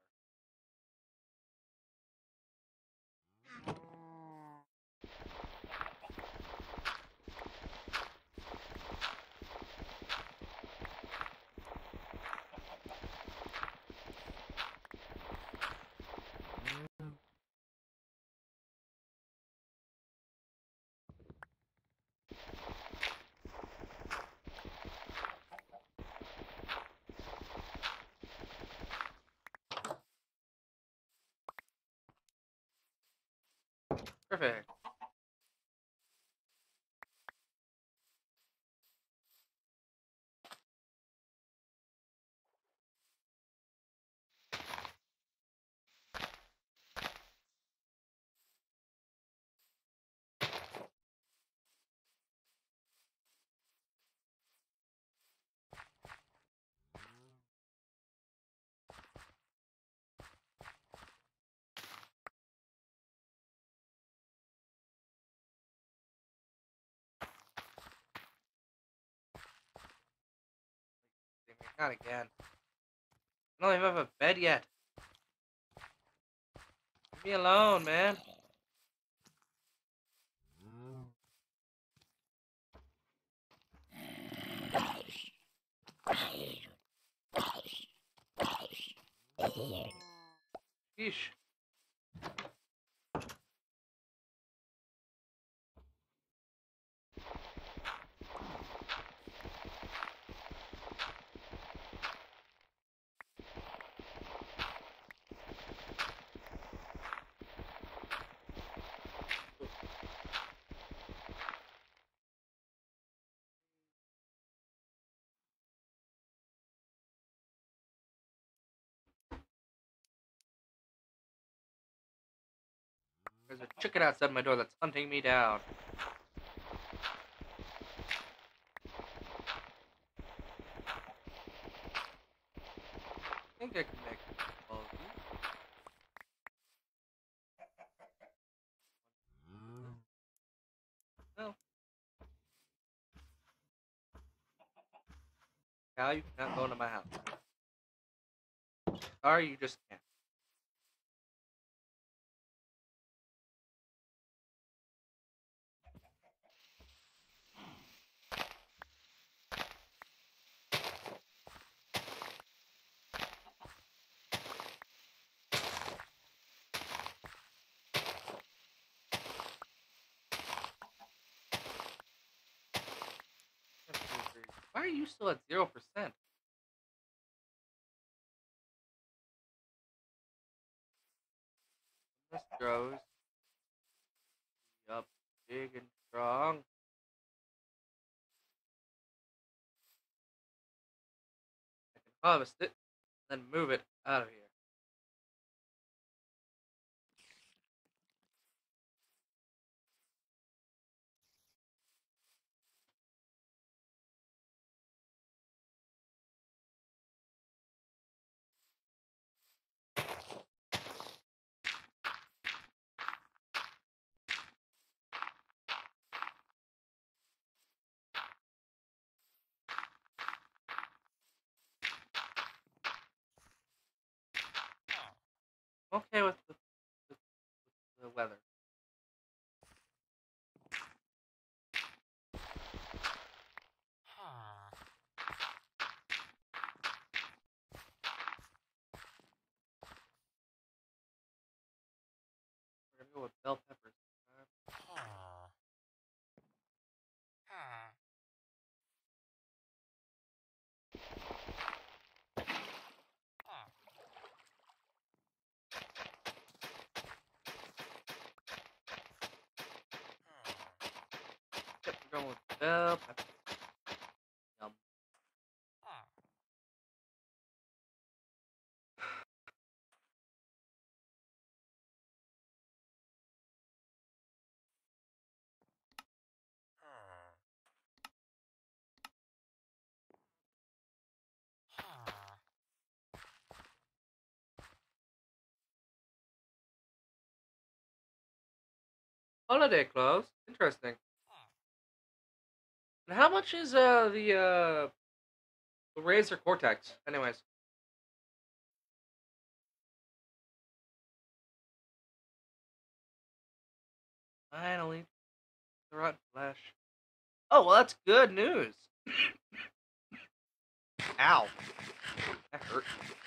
perfect. Not again. I don't even have a bed yet. Leave me alone, man. Yeesh. There's a chicken outside my door that's hunting me down. I think I can make all of these. No. Cow, you cannot go into my house. Sorry, you just can't. Why are you still at zero percent? This grows up big and strong. I can harvest it, then move it out of here. okay with the, with the weather. We're gonna go with bell peppers. Yep, we're going with bell peppers. Yum. Holiday clothes. Interesting. And how much is uh the uh the Razer Cortex? Anyways, finally, the rotten flesh. Oh well, that's good news. Ow, that hurt.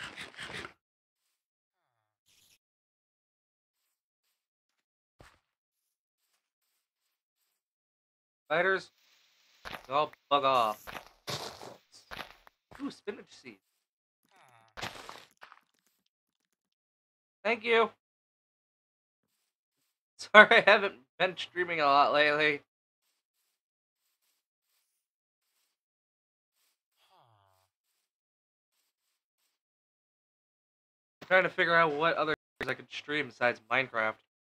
Spiders, all bug off. Ooh, spinach seeds. Thank you. Sorry, I haven't been streaming a lot lately. I'm trying to figure out what other games I could stream besides Minecraft.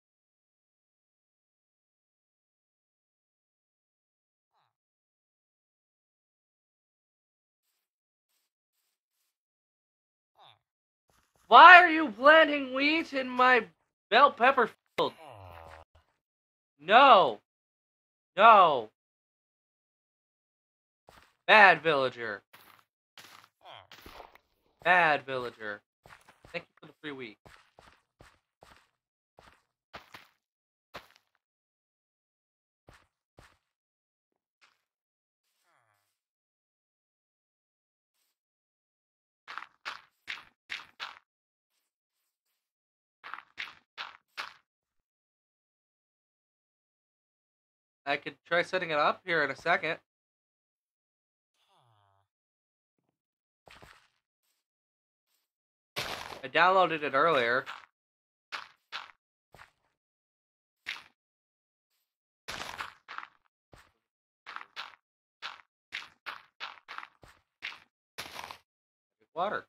Why are you planting wheat in my bell pepper field? No. No. Bad villager. Bad villager. Thank you for the free wheat. I could try setting it up here in a second. I downloaded it earlier. Water.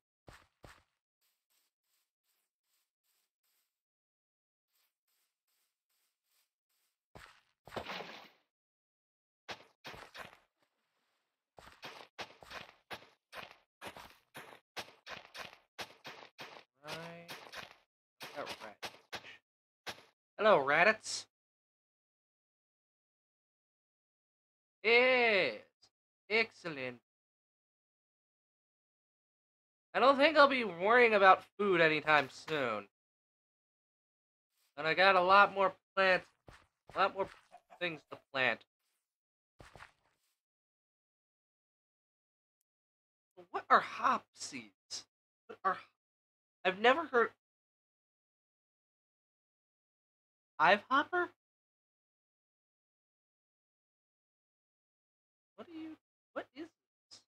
Right. Oh, rat. Hello, Raditz. Yes. Excellent. I don't think I'll be worrying about food anytime soon. And I got a lot more plants, a lot more things to plant. What are hop seeds? What are I've never heard Hive hopper? What are you what is this?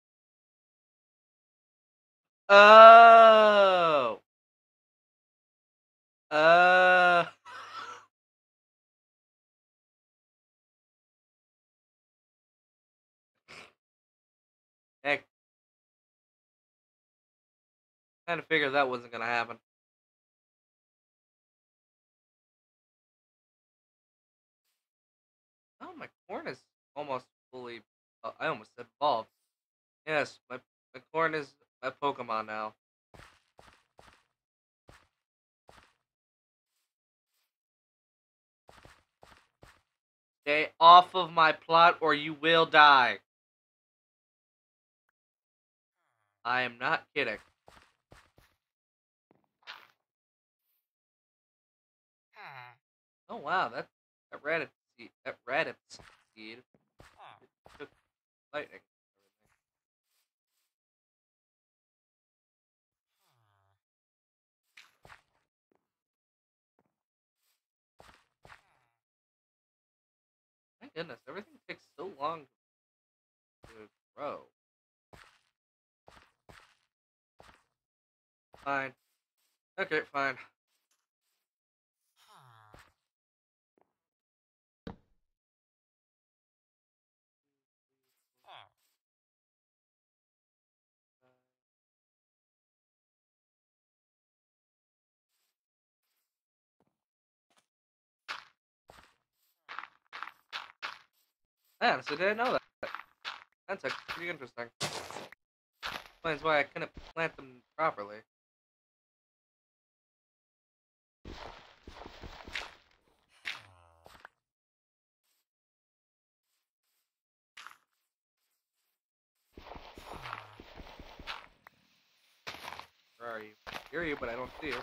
Oh. Uh Heck, kind of figured that wasn't gonna happen. Oh, my corn is almost fully. Uh, I almost said evolved. Yes, my my corn is a Pokemon now. Stay off of my plot, or you will die. I am not kidding. Oh wow, that that rabbit seed, that rabbit seed, it took lightning. My goodness, everything takes so long to grow. Fine. Okay, fine. I honestly didn't know that. That's actually pretty interesting. Explains why I couldn't plant them properly. Where are you? I hear you, but I don't see you.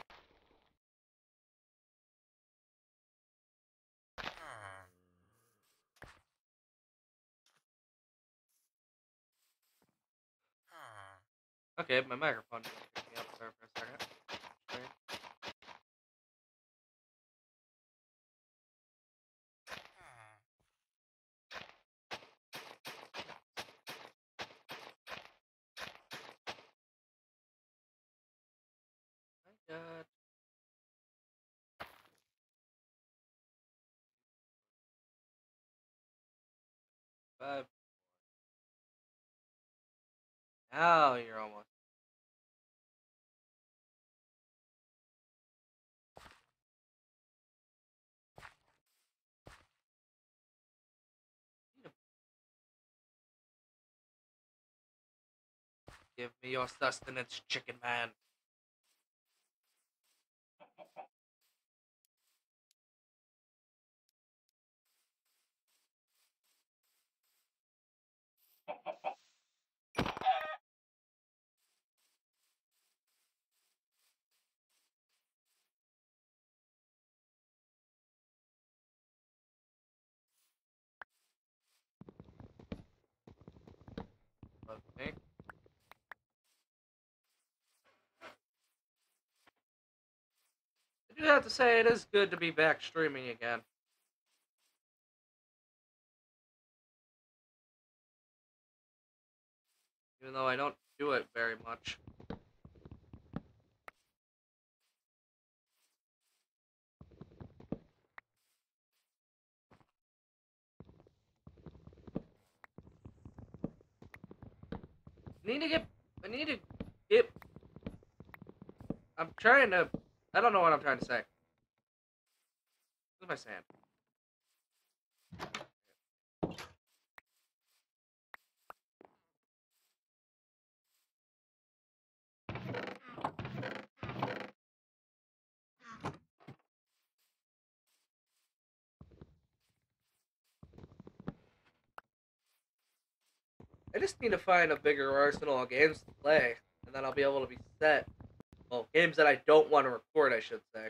Okay, my microphone didn't pick me up there for a second. Strange. I got five. Now you're almost. Give me your sustenance, chicken man. Okay. I do have to say, it is good to be back streaming again. Even though I don't do it very much. I need to get. I need to get. I'm trying to. I don't know what I'm trying to say. Where's my sand? I just need to find a bigger arsenal of games to play, and then I'll be able to be set. Well, games that I don't want to record, I should say.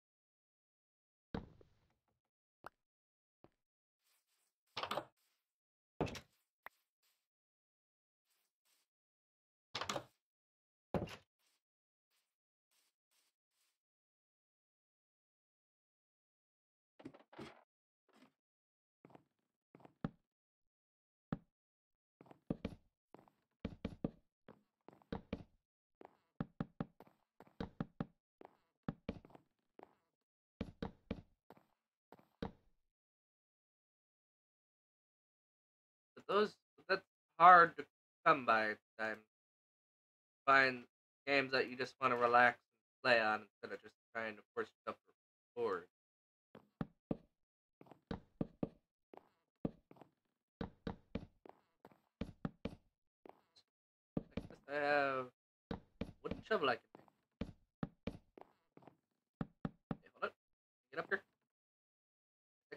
But those that's hard to come by at times. Find games that you just want to relax and play on instead of just trying to force yourself to record. Like this, I have wooden shovel I can make. Okay, hold it. Get up here. I can.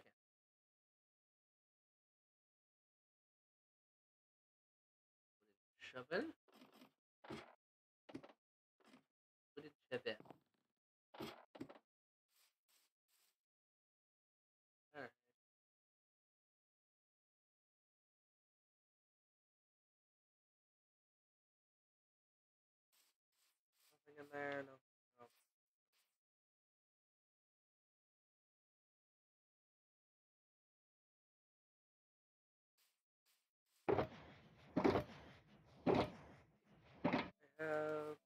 Wooden shovel. Wooden shovel. there. No. No. I have.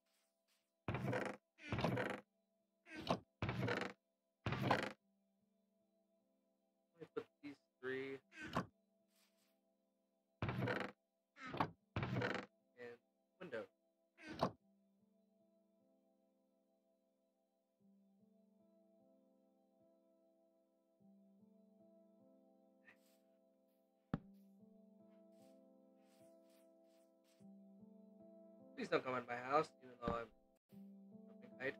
Let me put these three in Windows. Please don't come in my house, even though I'm jumping height.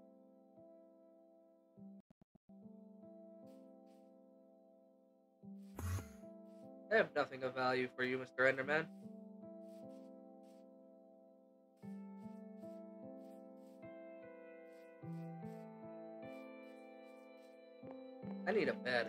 I have nothing of value for you, Mister Enderman. I need a bed.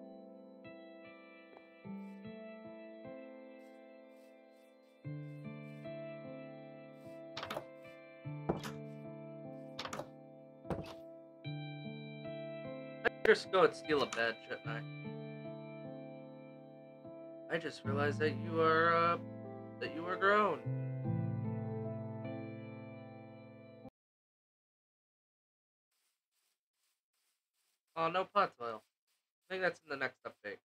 I just go and steal a bed, shouldn't I? I just realized that you are, uh, that you are grown. Oh, no pot soil. I think that's in the next update.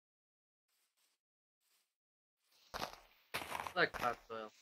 Select pot soil.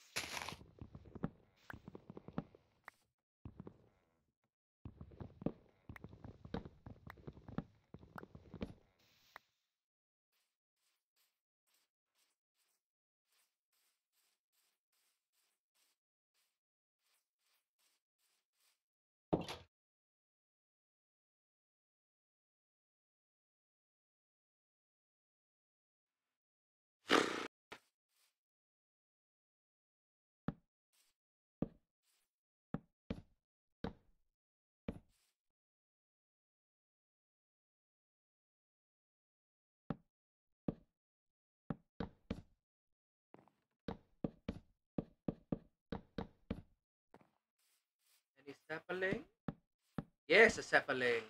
Any sapling? Yes, a sapling.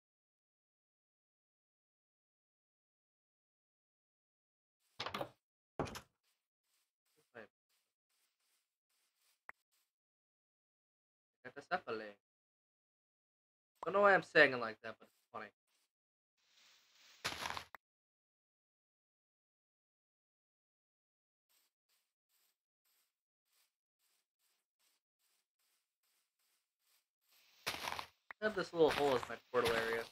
Wait, got the sapling. Don't know why I'm saying it like that, but it's funny. I have this little hole as my portal area.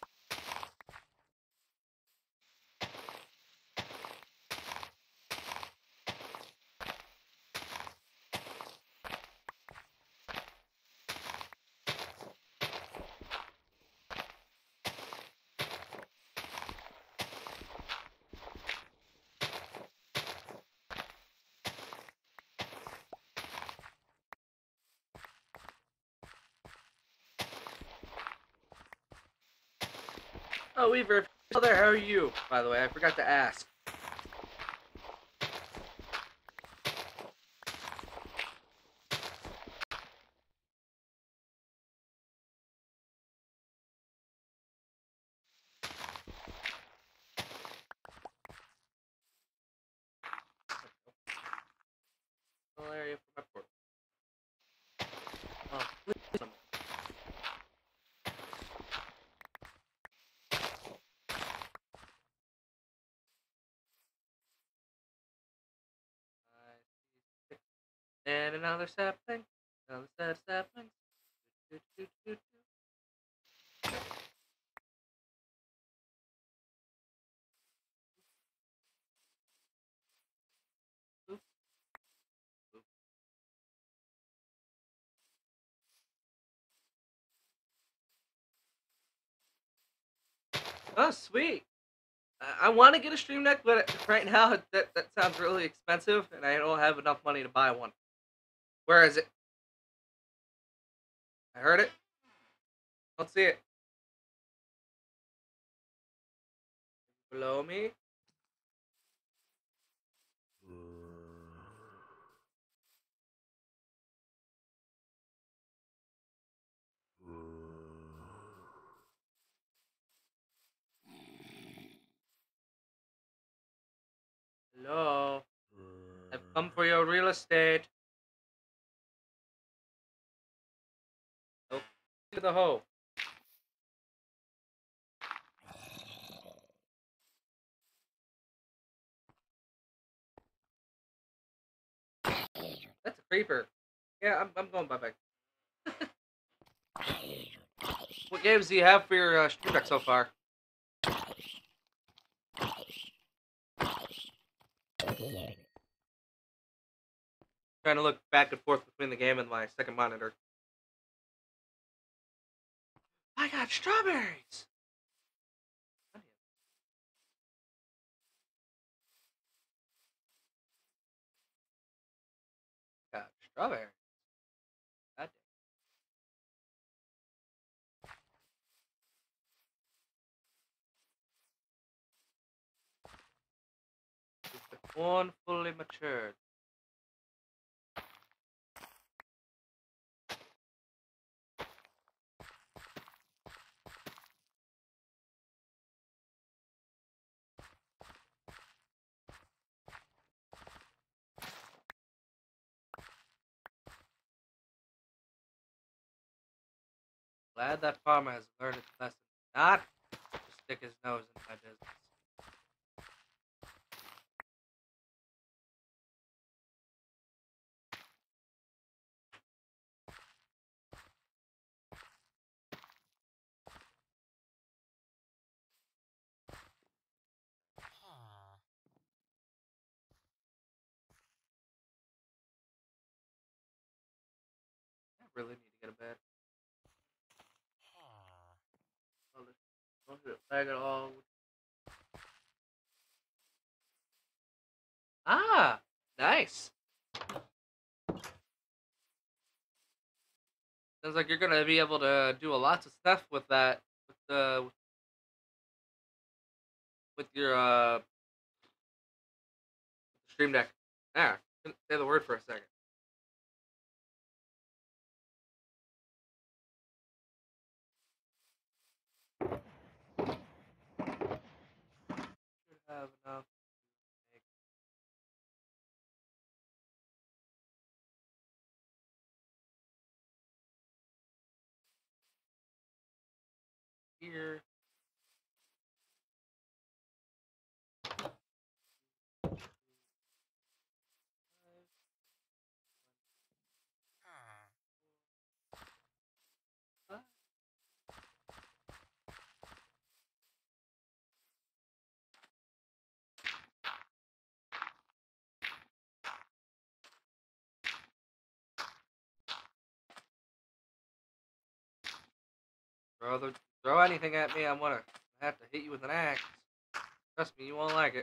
Oh, Weaver, if you're still there, how are you? By the way, I forgot to ask. Little area for my portal. Oh, please. Some. I see. And another sapling. Another set of saplings. Do, do, do, do, do. Boop, boop. Oh, sweet. I, I want to get a stream deck, but right now that, that sounds really expensive, and I don't have enough money to buy one. Where is it? I heard it. Don't see it. Below me. Come for your real estate. Nope. To the hole. That's a creeper. Yeah, I'm, I'm going by back. What games do you have for your uh, stream deck so far? Trying to look back and forth between the game and my second monitor. I got strawberries! Got strawberries. God damn. Is the corn fully matured? Glad that farmer has learned its lesson not to stick his nose in my business. I really need to get a bed. Oh, this- don't hit it flag at all. Ah, nice. Sounds like you're gonna be able to do a lots of stuff with that, with the, with your uh stream deck. Ah, couldn't say the word for a second. Should have enough to make here. Five. Throw the, throw anything at me, I'm gonna have to hit you with an axe. Trust me, you won't like it.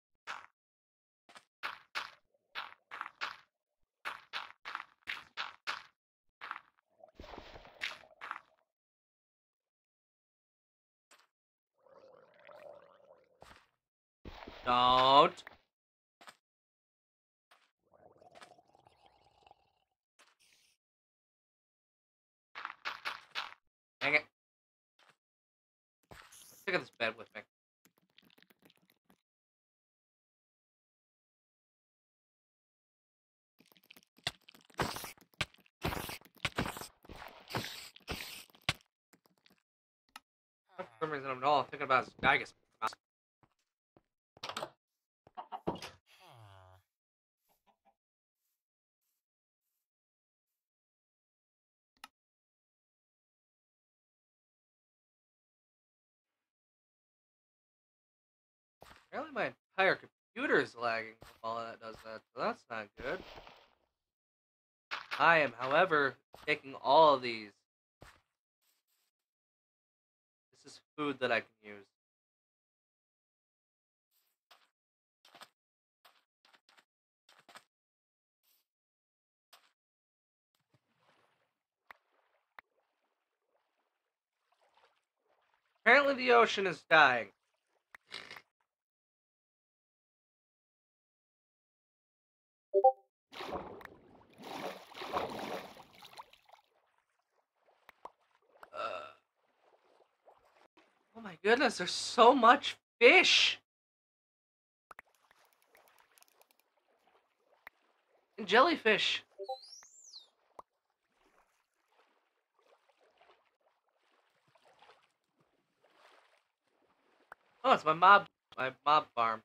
Don't. Dang it. Look at this bed with me. For some reason, I'm all thinking about Gygus. Apparently, my entire computer is lagging while that does that, so that's not good. I am, however, taking all of these. This is food that I can use. Apparently, the ocean is dying. Uh, oh my goodness, there's so much fish. And jellyfish. Oh, it's my mob, my mob farm.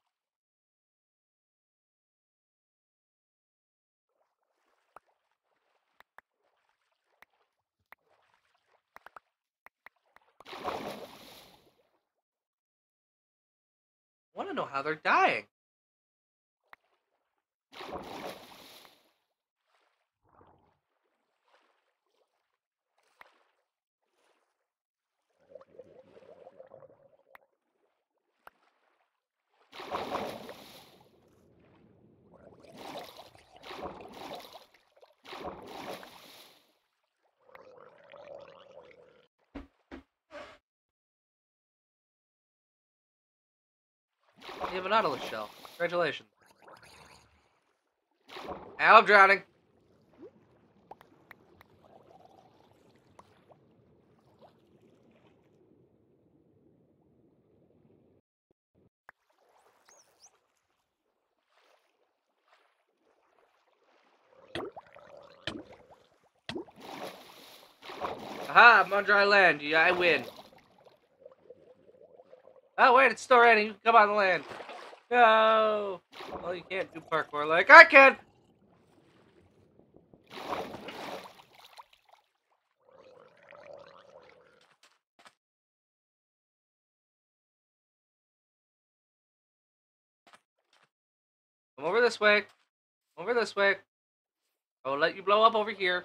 I want to know how they're dying. You have an Nautilus shell. Congratulations. Ow, I'm drowning. Aha, I'm on dry land. Yeah, I win. Oh, wait, it's still raining. You can come on the land. No. Well, you can't do parkour like I can. Come over this way. Over this way. I'll let you blow up over here.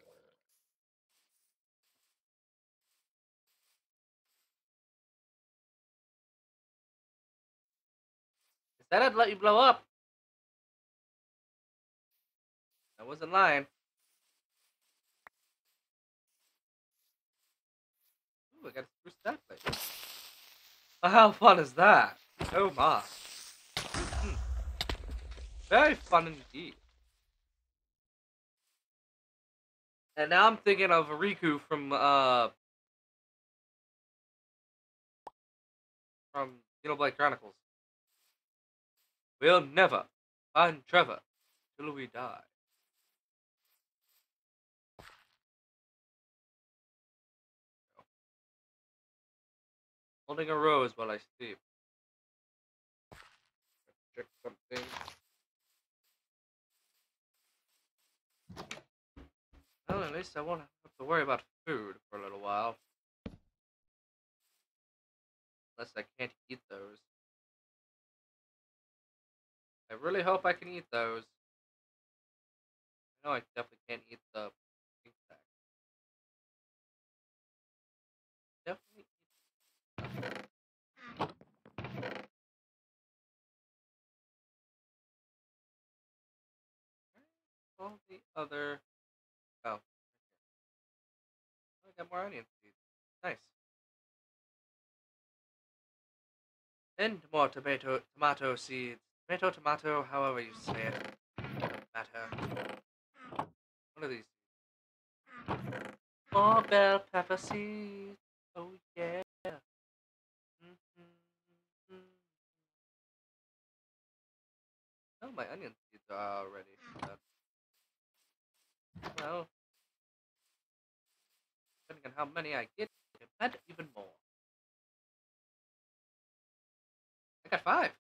Instead, I'd let you blow up. I wasn't lying. Ooh, I got a spruce that place. Oh, how fun is that? Oh my. Hmm. Very fun indeed. And now I'm thinking of Riku from uh from Xenoblade Chronicles. We'll never find Trevor till we die. Holding a rose while I sleep. Check something. Well, at least I won't have to worry about food for a little while. Unless I can't eat those. I really hope I can eat those. I know I definitely can't eat the pink sack. Definitely eat all the other. Oh, I got more onion seeds. Nice. And more tomato tomato seeds. Tomato, tomato, however you say it. Matter. What are these? More bell pepper seeds. Oh yeah. Mm-hmm. Oh, my onion seeds are already done. Well, depending on how many I get, I can plant even more. I got five.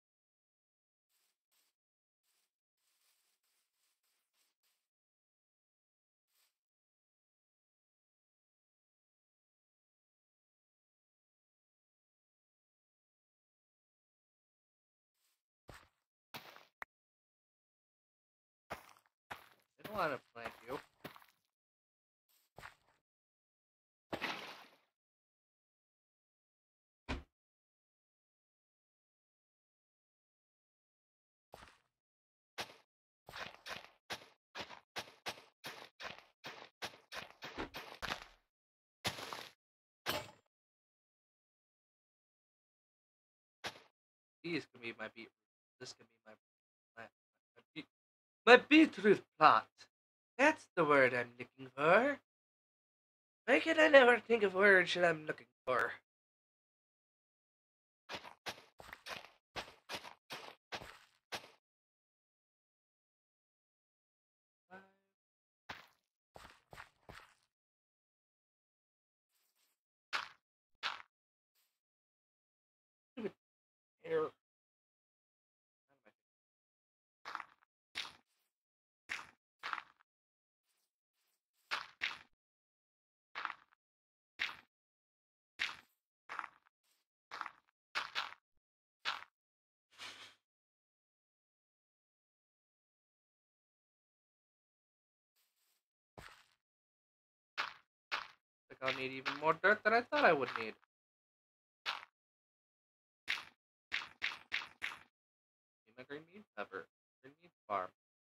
I don't want to plant you. These can be my beetroot. This can be my plant. My, beet my beetroot plot. That's the word I'm looking for. Why can I never think of words that I'm looking for? I'll need even more dirt than I thought I would need. Need my green meat pepper. Green meat farm.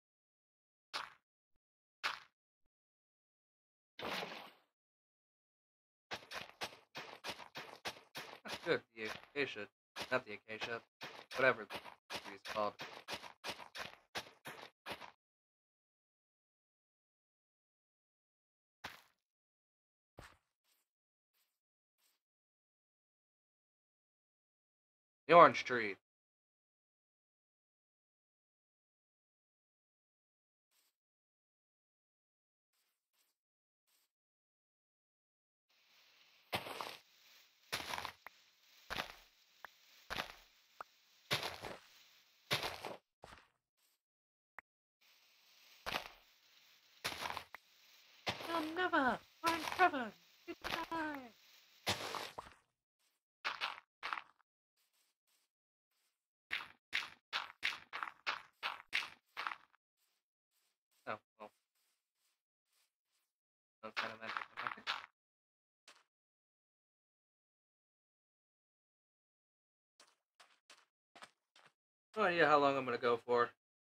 That's good. The acacia. Not the acacia. Whatever the tree's called. The orange tree. You'll never find Trevor. Goodbye. Oh, well. That's kind of anticlimactic. No idea how long I'm gonna go for.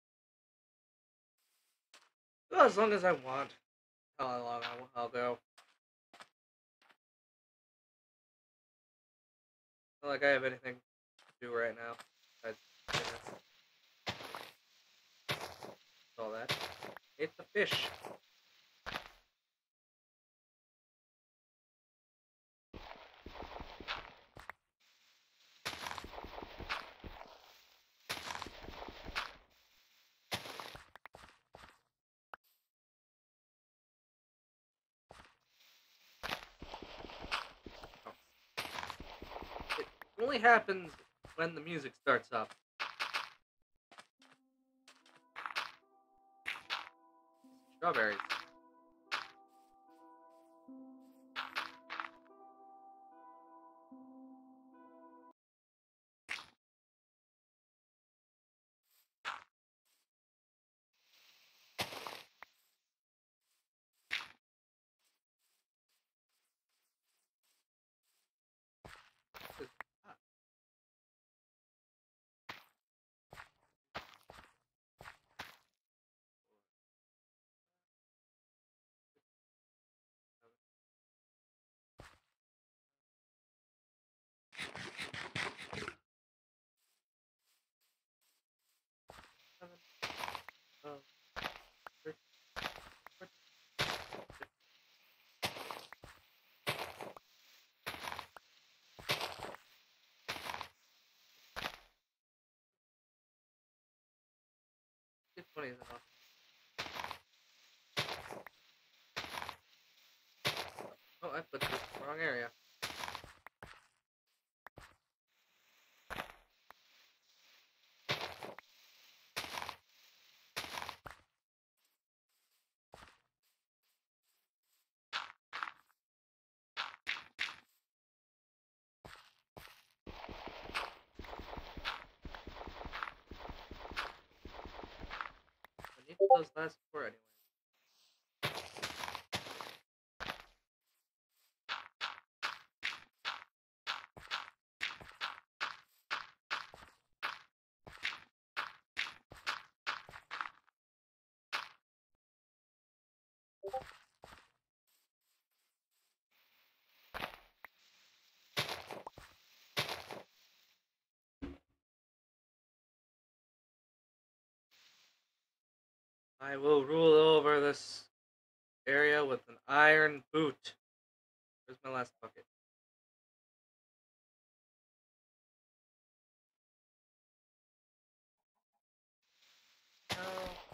Well, as long as I want. How long I'll, I'll go. Not like I have anything to do right now. Besides dinner. All that. Ate the fish. It only happens when the music starts up. Strawberries. It's funny enough. Oh, I put this in the wrong area. I need those last four anyway. I will rule over this area with an iron boot. Where's my last bucket? No.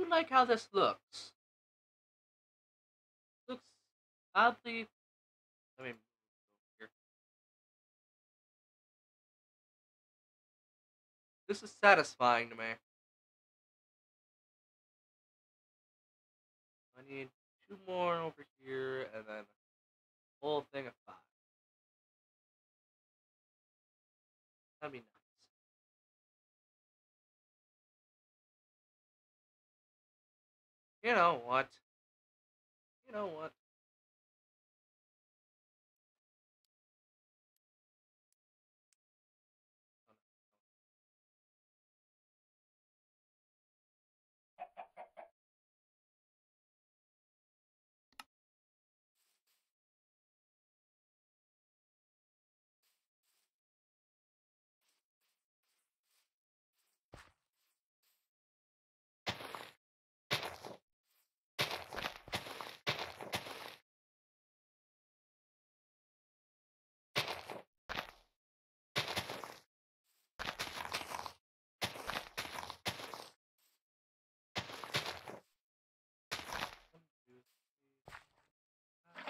do like how this looks. Looks oddly. Let me move here. This is satisfying to me. I need two more over here, and then a whole thing of five. That'd be nice. You know what? You know what? One, two, three, five.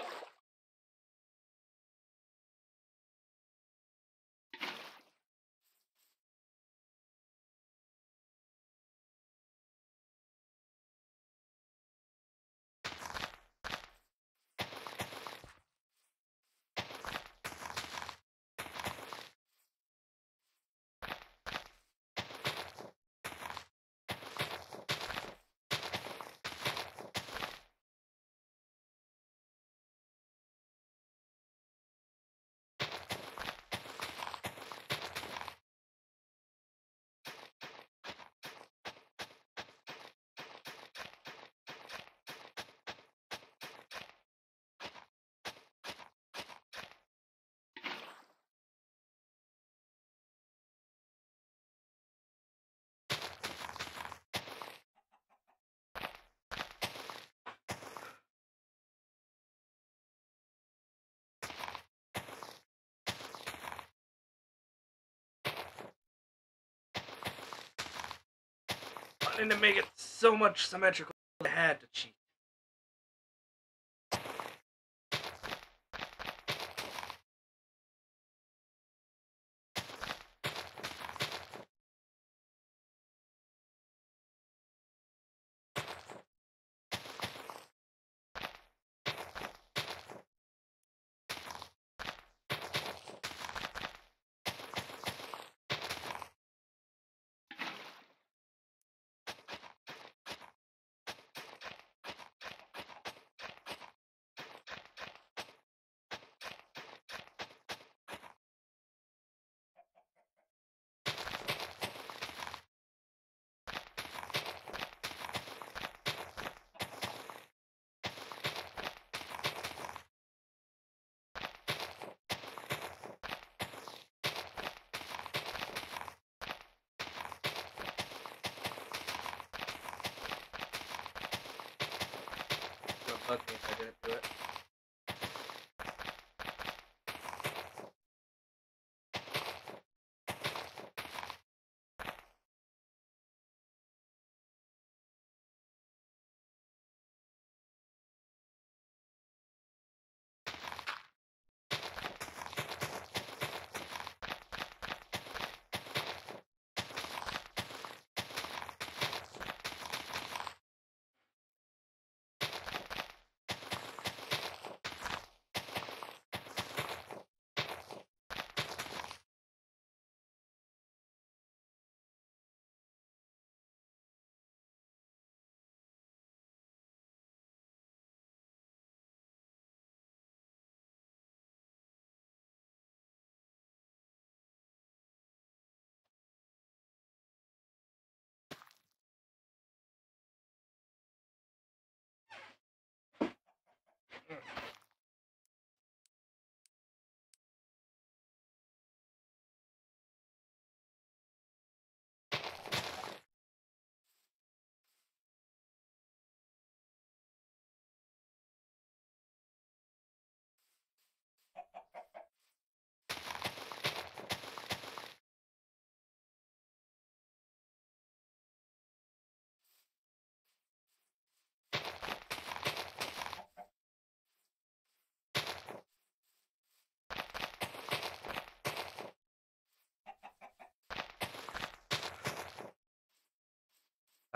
Wanting to make it so much symmetrical, I had to cheat.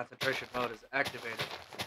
Concentration mode is activated.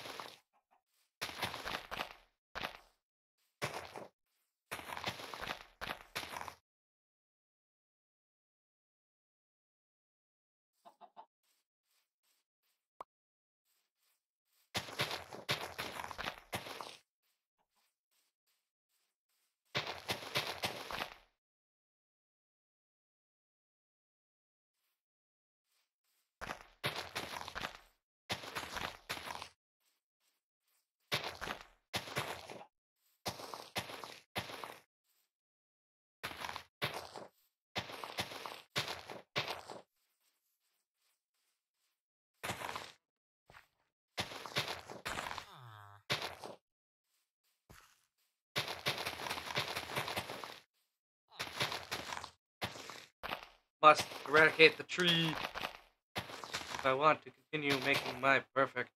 Must eradicate the tree if I want to continue making my perfect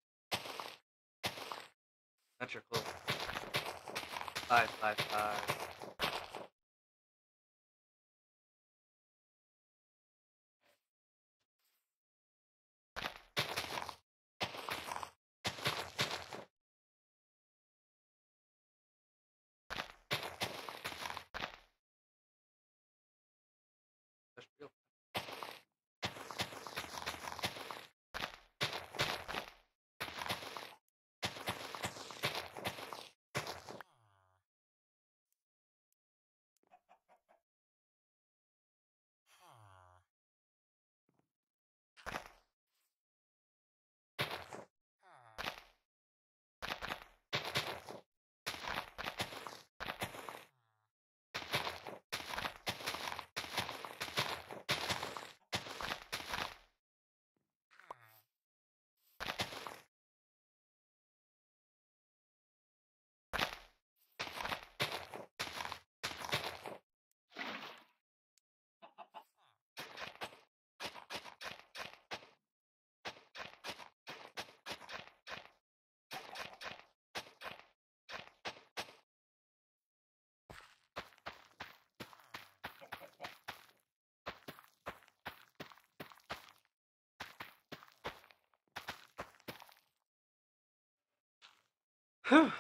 symmetrical five five five. That's real. Whew.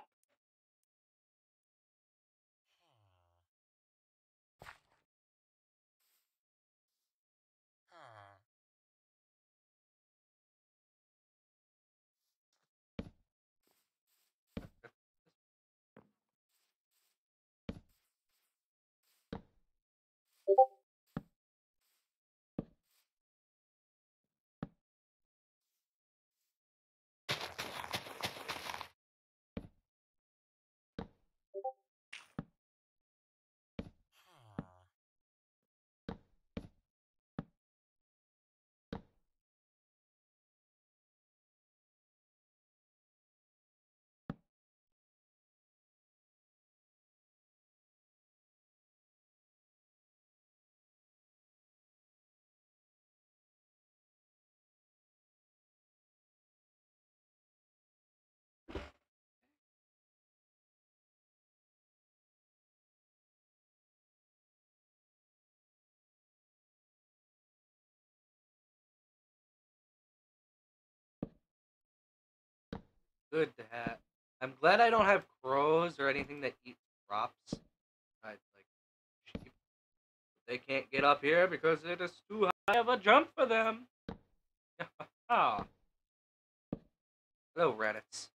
Good to have. I'm glad I don't have crows or anything that eat crops. Right, like sheep. They can't get up here because it is too high of a jump for them. Ah, hello, rabbits.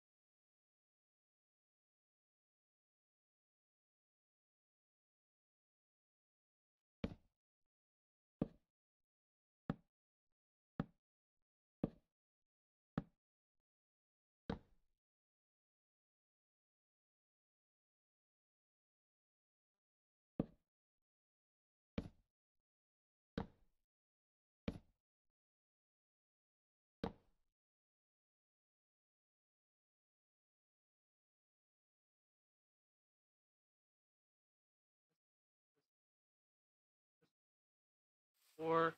Or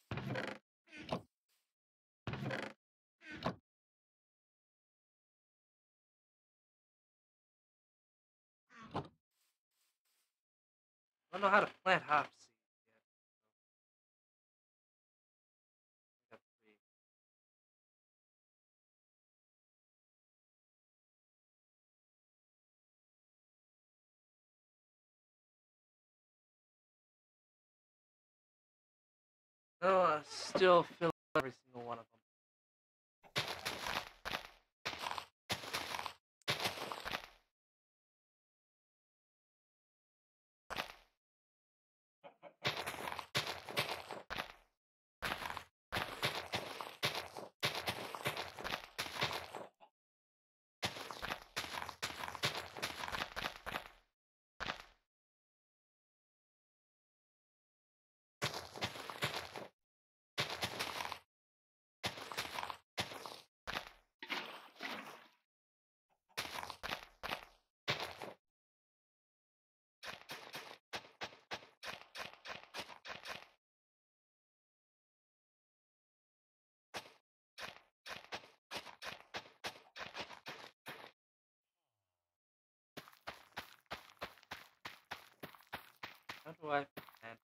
I don't know how to plant hop seeds yet. I got three. No, I still fill every single one of them. How do I plant?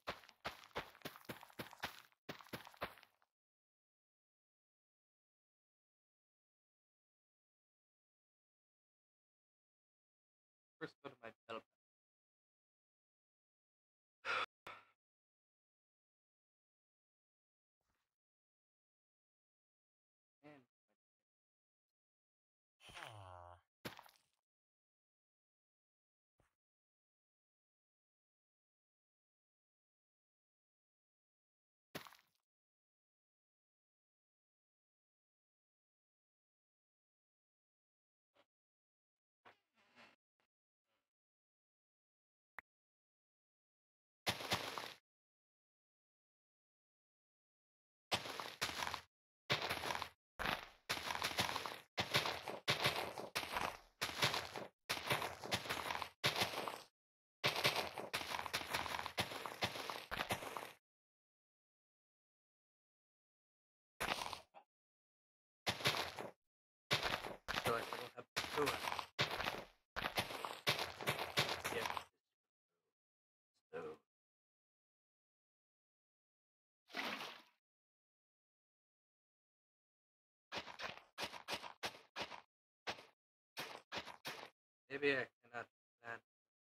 First go to my bell and I feel like I don't have to do it. Yeah, so maybe I cannot plant.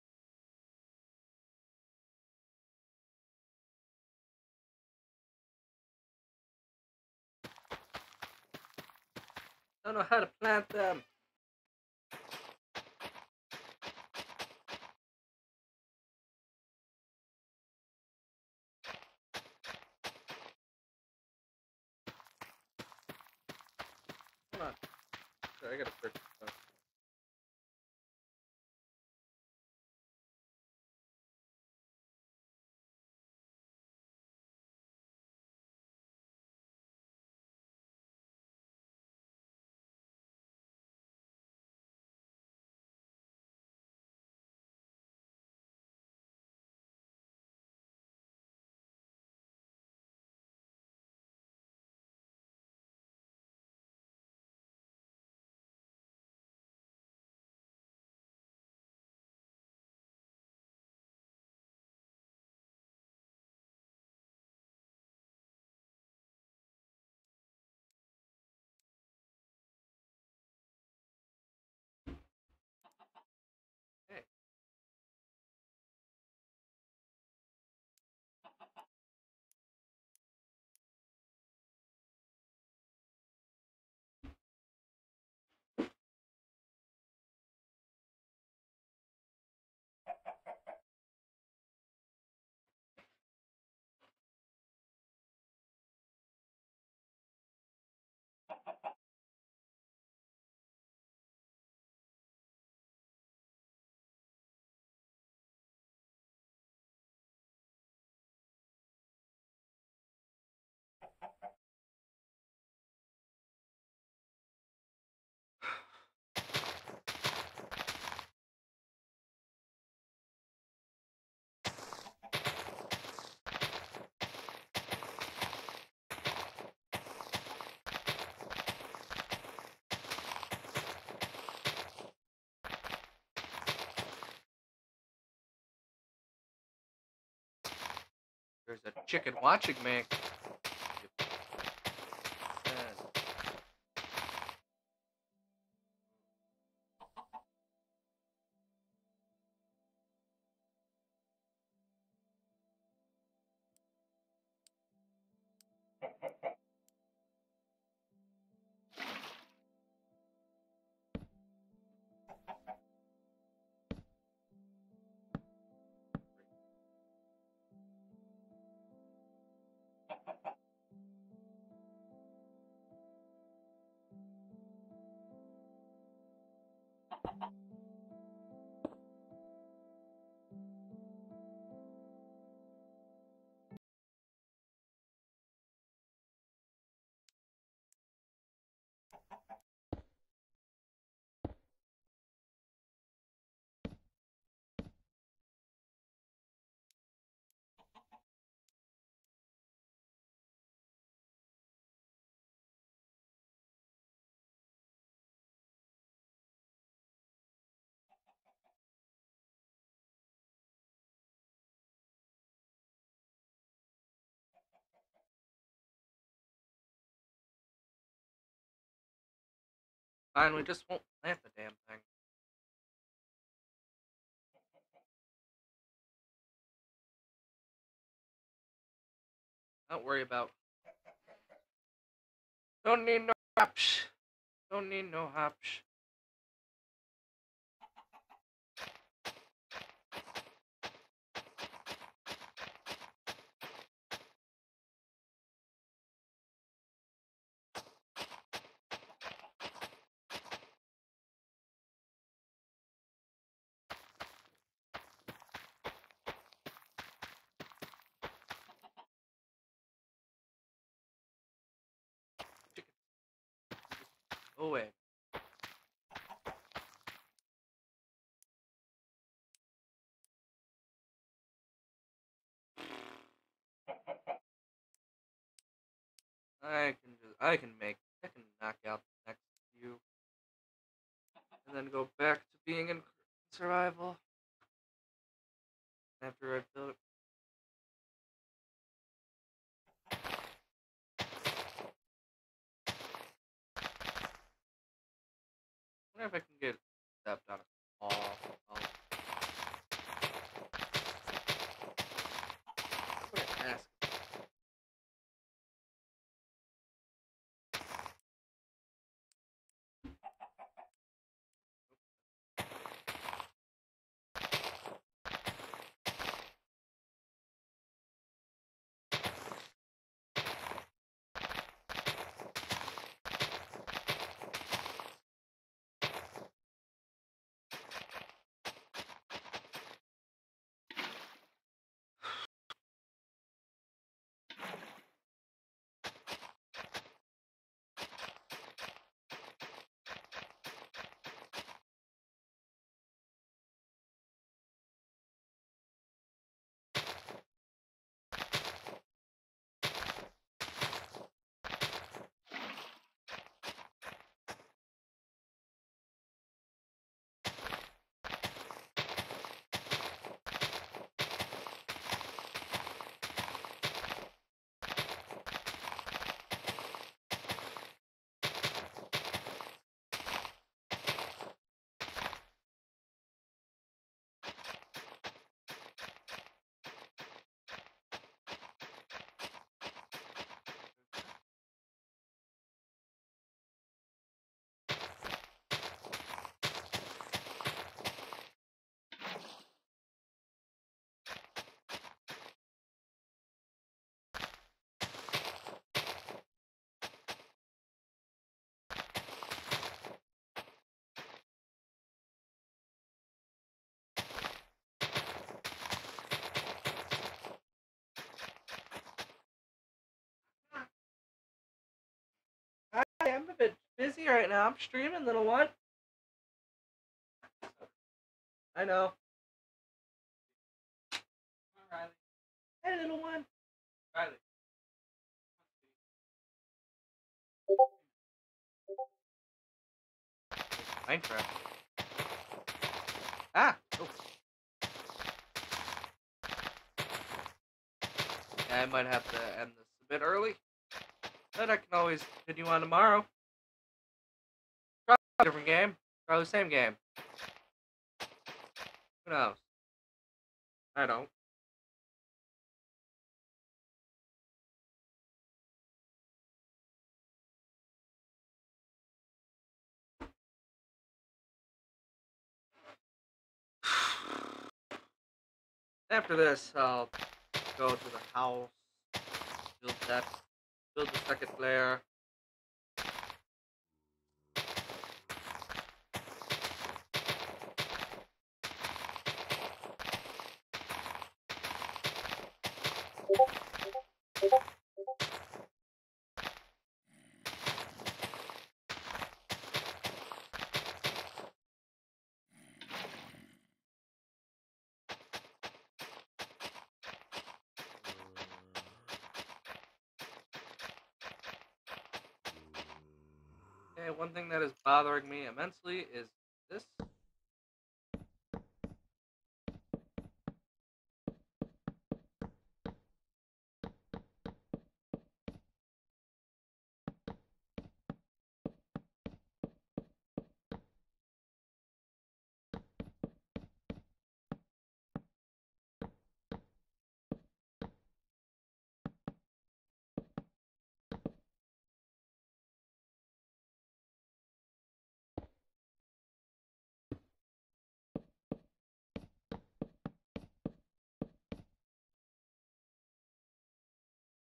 I don't know how to plant them. Come on. Sorry, I gotta purchase some. Hey. There's a chicken watching me. Fine, we just won't plant the damn thing. Don't worry about. Don't need no hops. Don't need no hops. Chicken. Go away. I can just. I can make. I can knock out the next few, and then go back to being in survival after I build it. I wonder if I can get stepped on a wall. Oh. I'm gonna ask. Hi, I'm a bit busy right now. I'm streaming, little one. I know. Riley. Hey, little one. Riley. Minecraft. Ah! Oh. Yeah, I might have to end this a bit early. But I can always continue on tomorrow. Probably a different game. Probably the same game. Who knows? I don't. After this, I'll go to the house, build that, build the second layer. Okay, one thing that is bothering me immensely is this.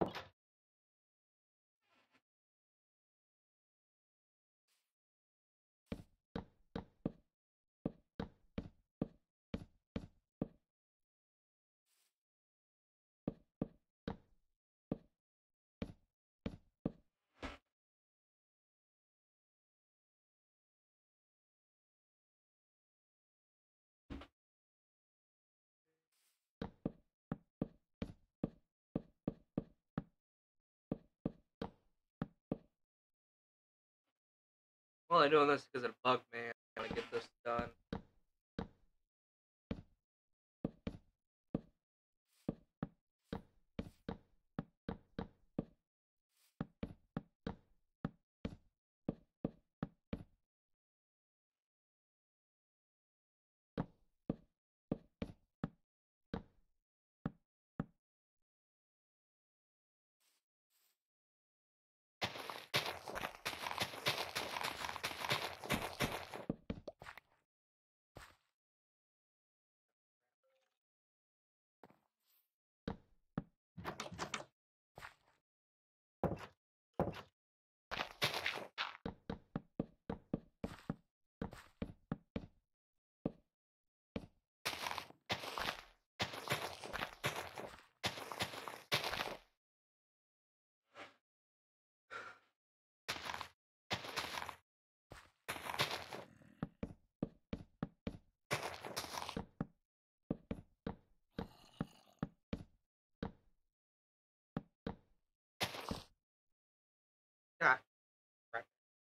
Well, I'm doing this because it bugged me. I want to get this done. God. Right.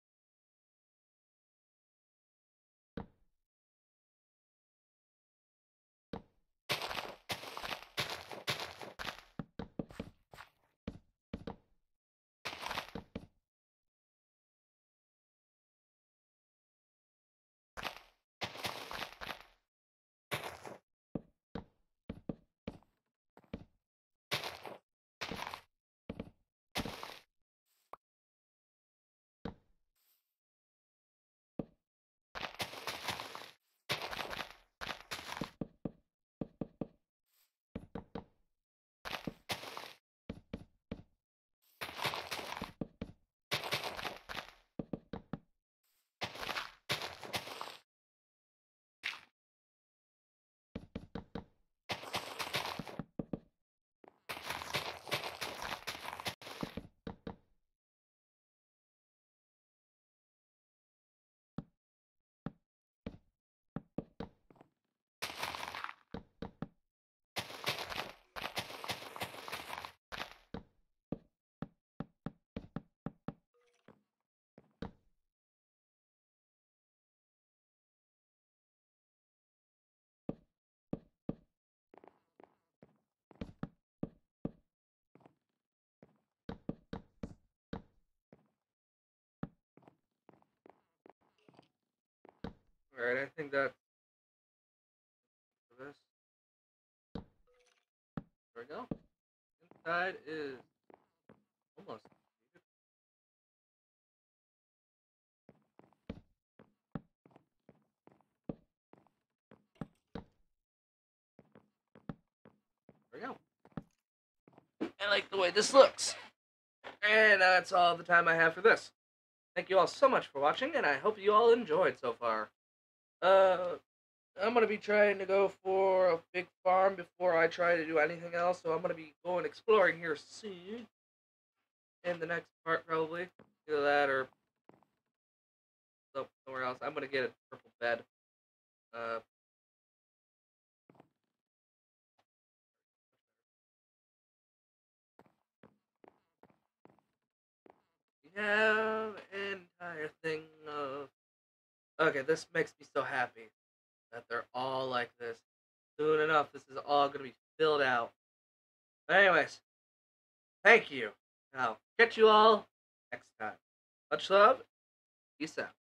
Alright, I think that's for this. There we go. Inside is almost completed. There we go. I like the way this looks. And that's all the time I have for this. Thank you all so much for watching, and I hope you all enjoyed so far. Uh, I'm going to be trying to go for a big farm before I try to do anything else, so I'm going to be going exploring here soon. In the next part, probably. Either that or somewhere else. I'm going to get a purple bed. Uh, we have an entire thing of... Okay, this makes me so happy that they're all like this. Soon enough, this is all going to be filled out. But anyways, thank you. I'll catch you all next time. Much love. Peace out.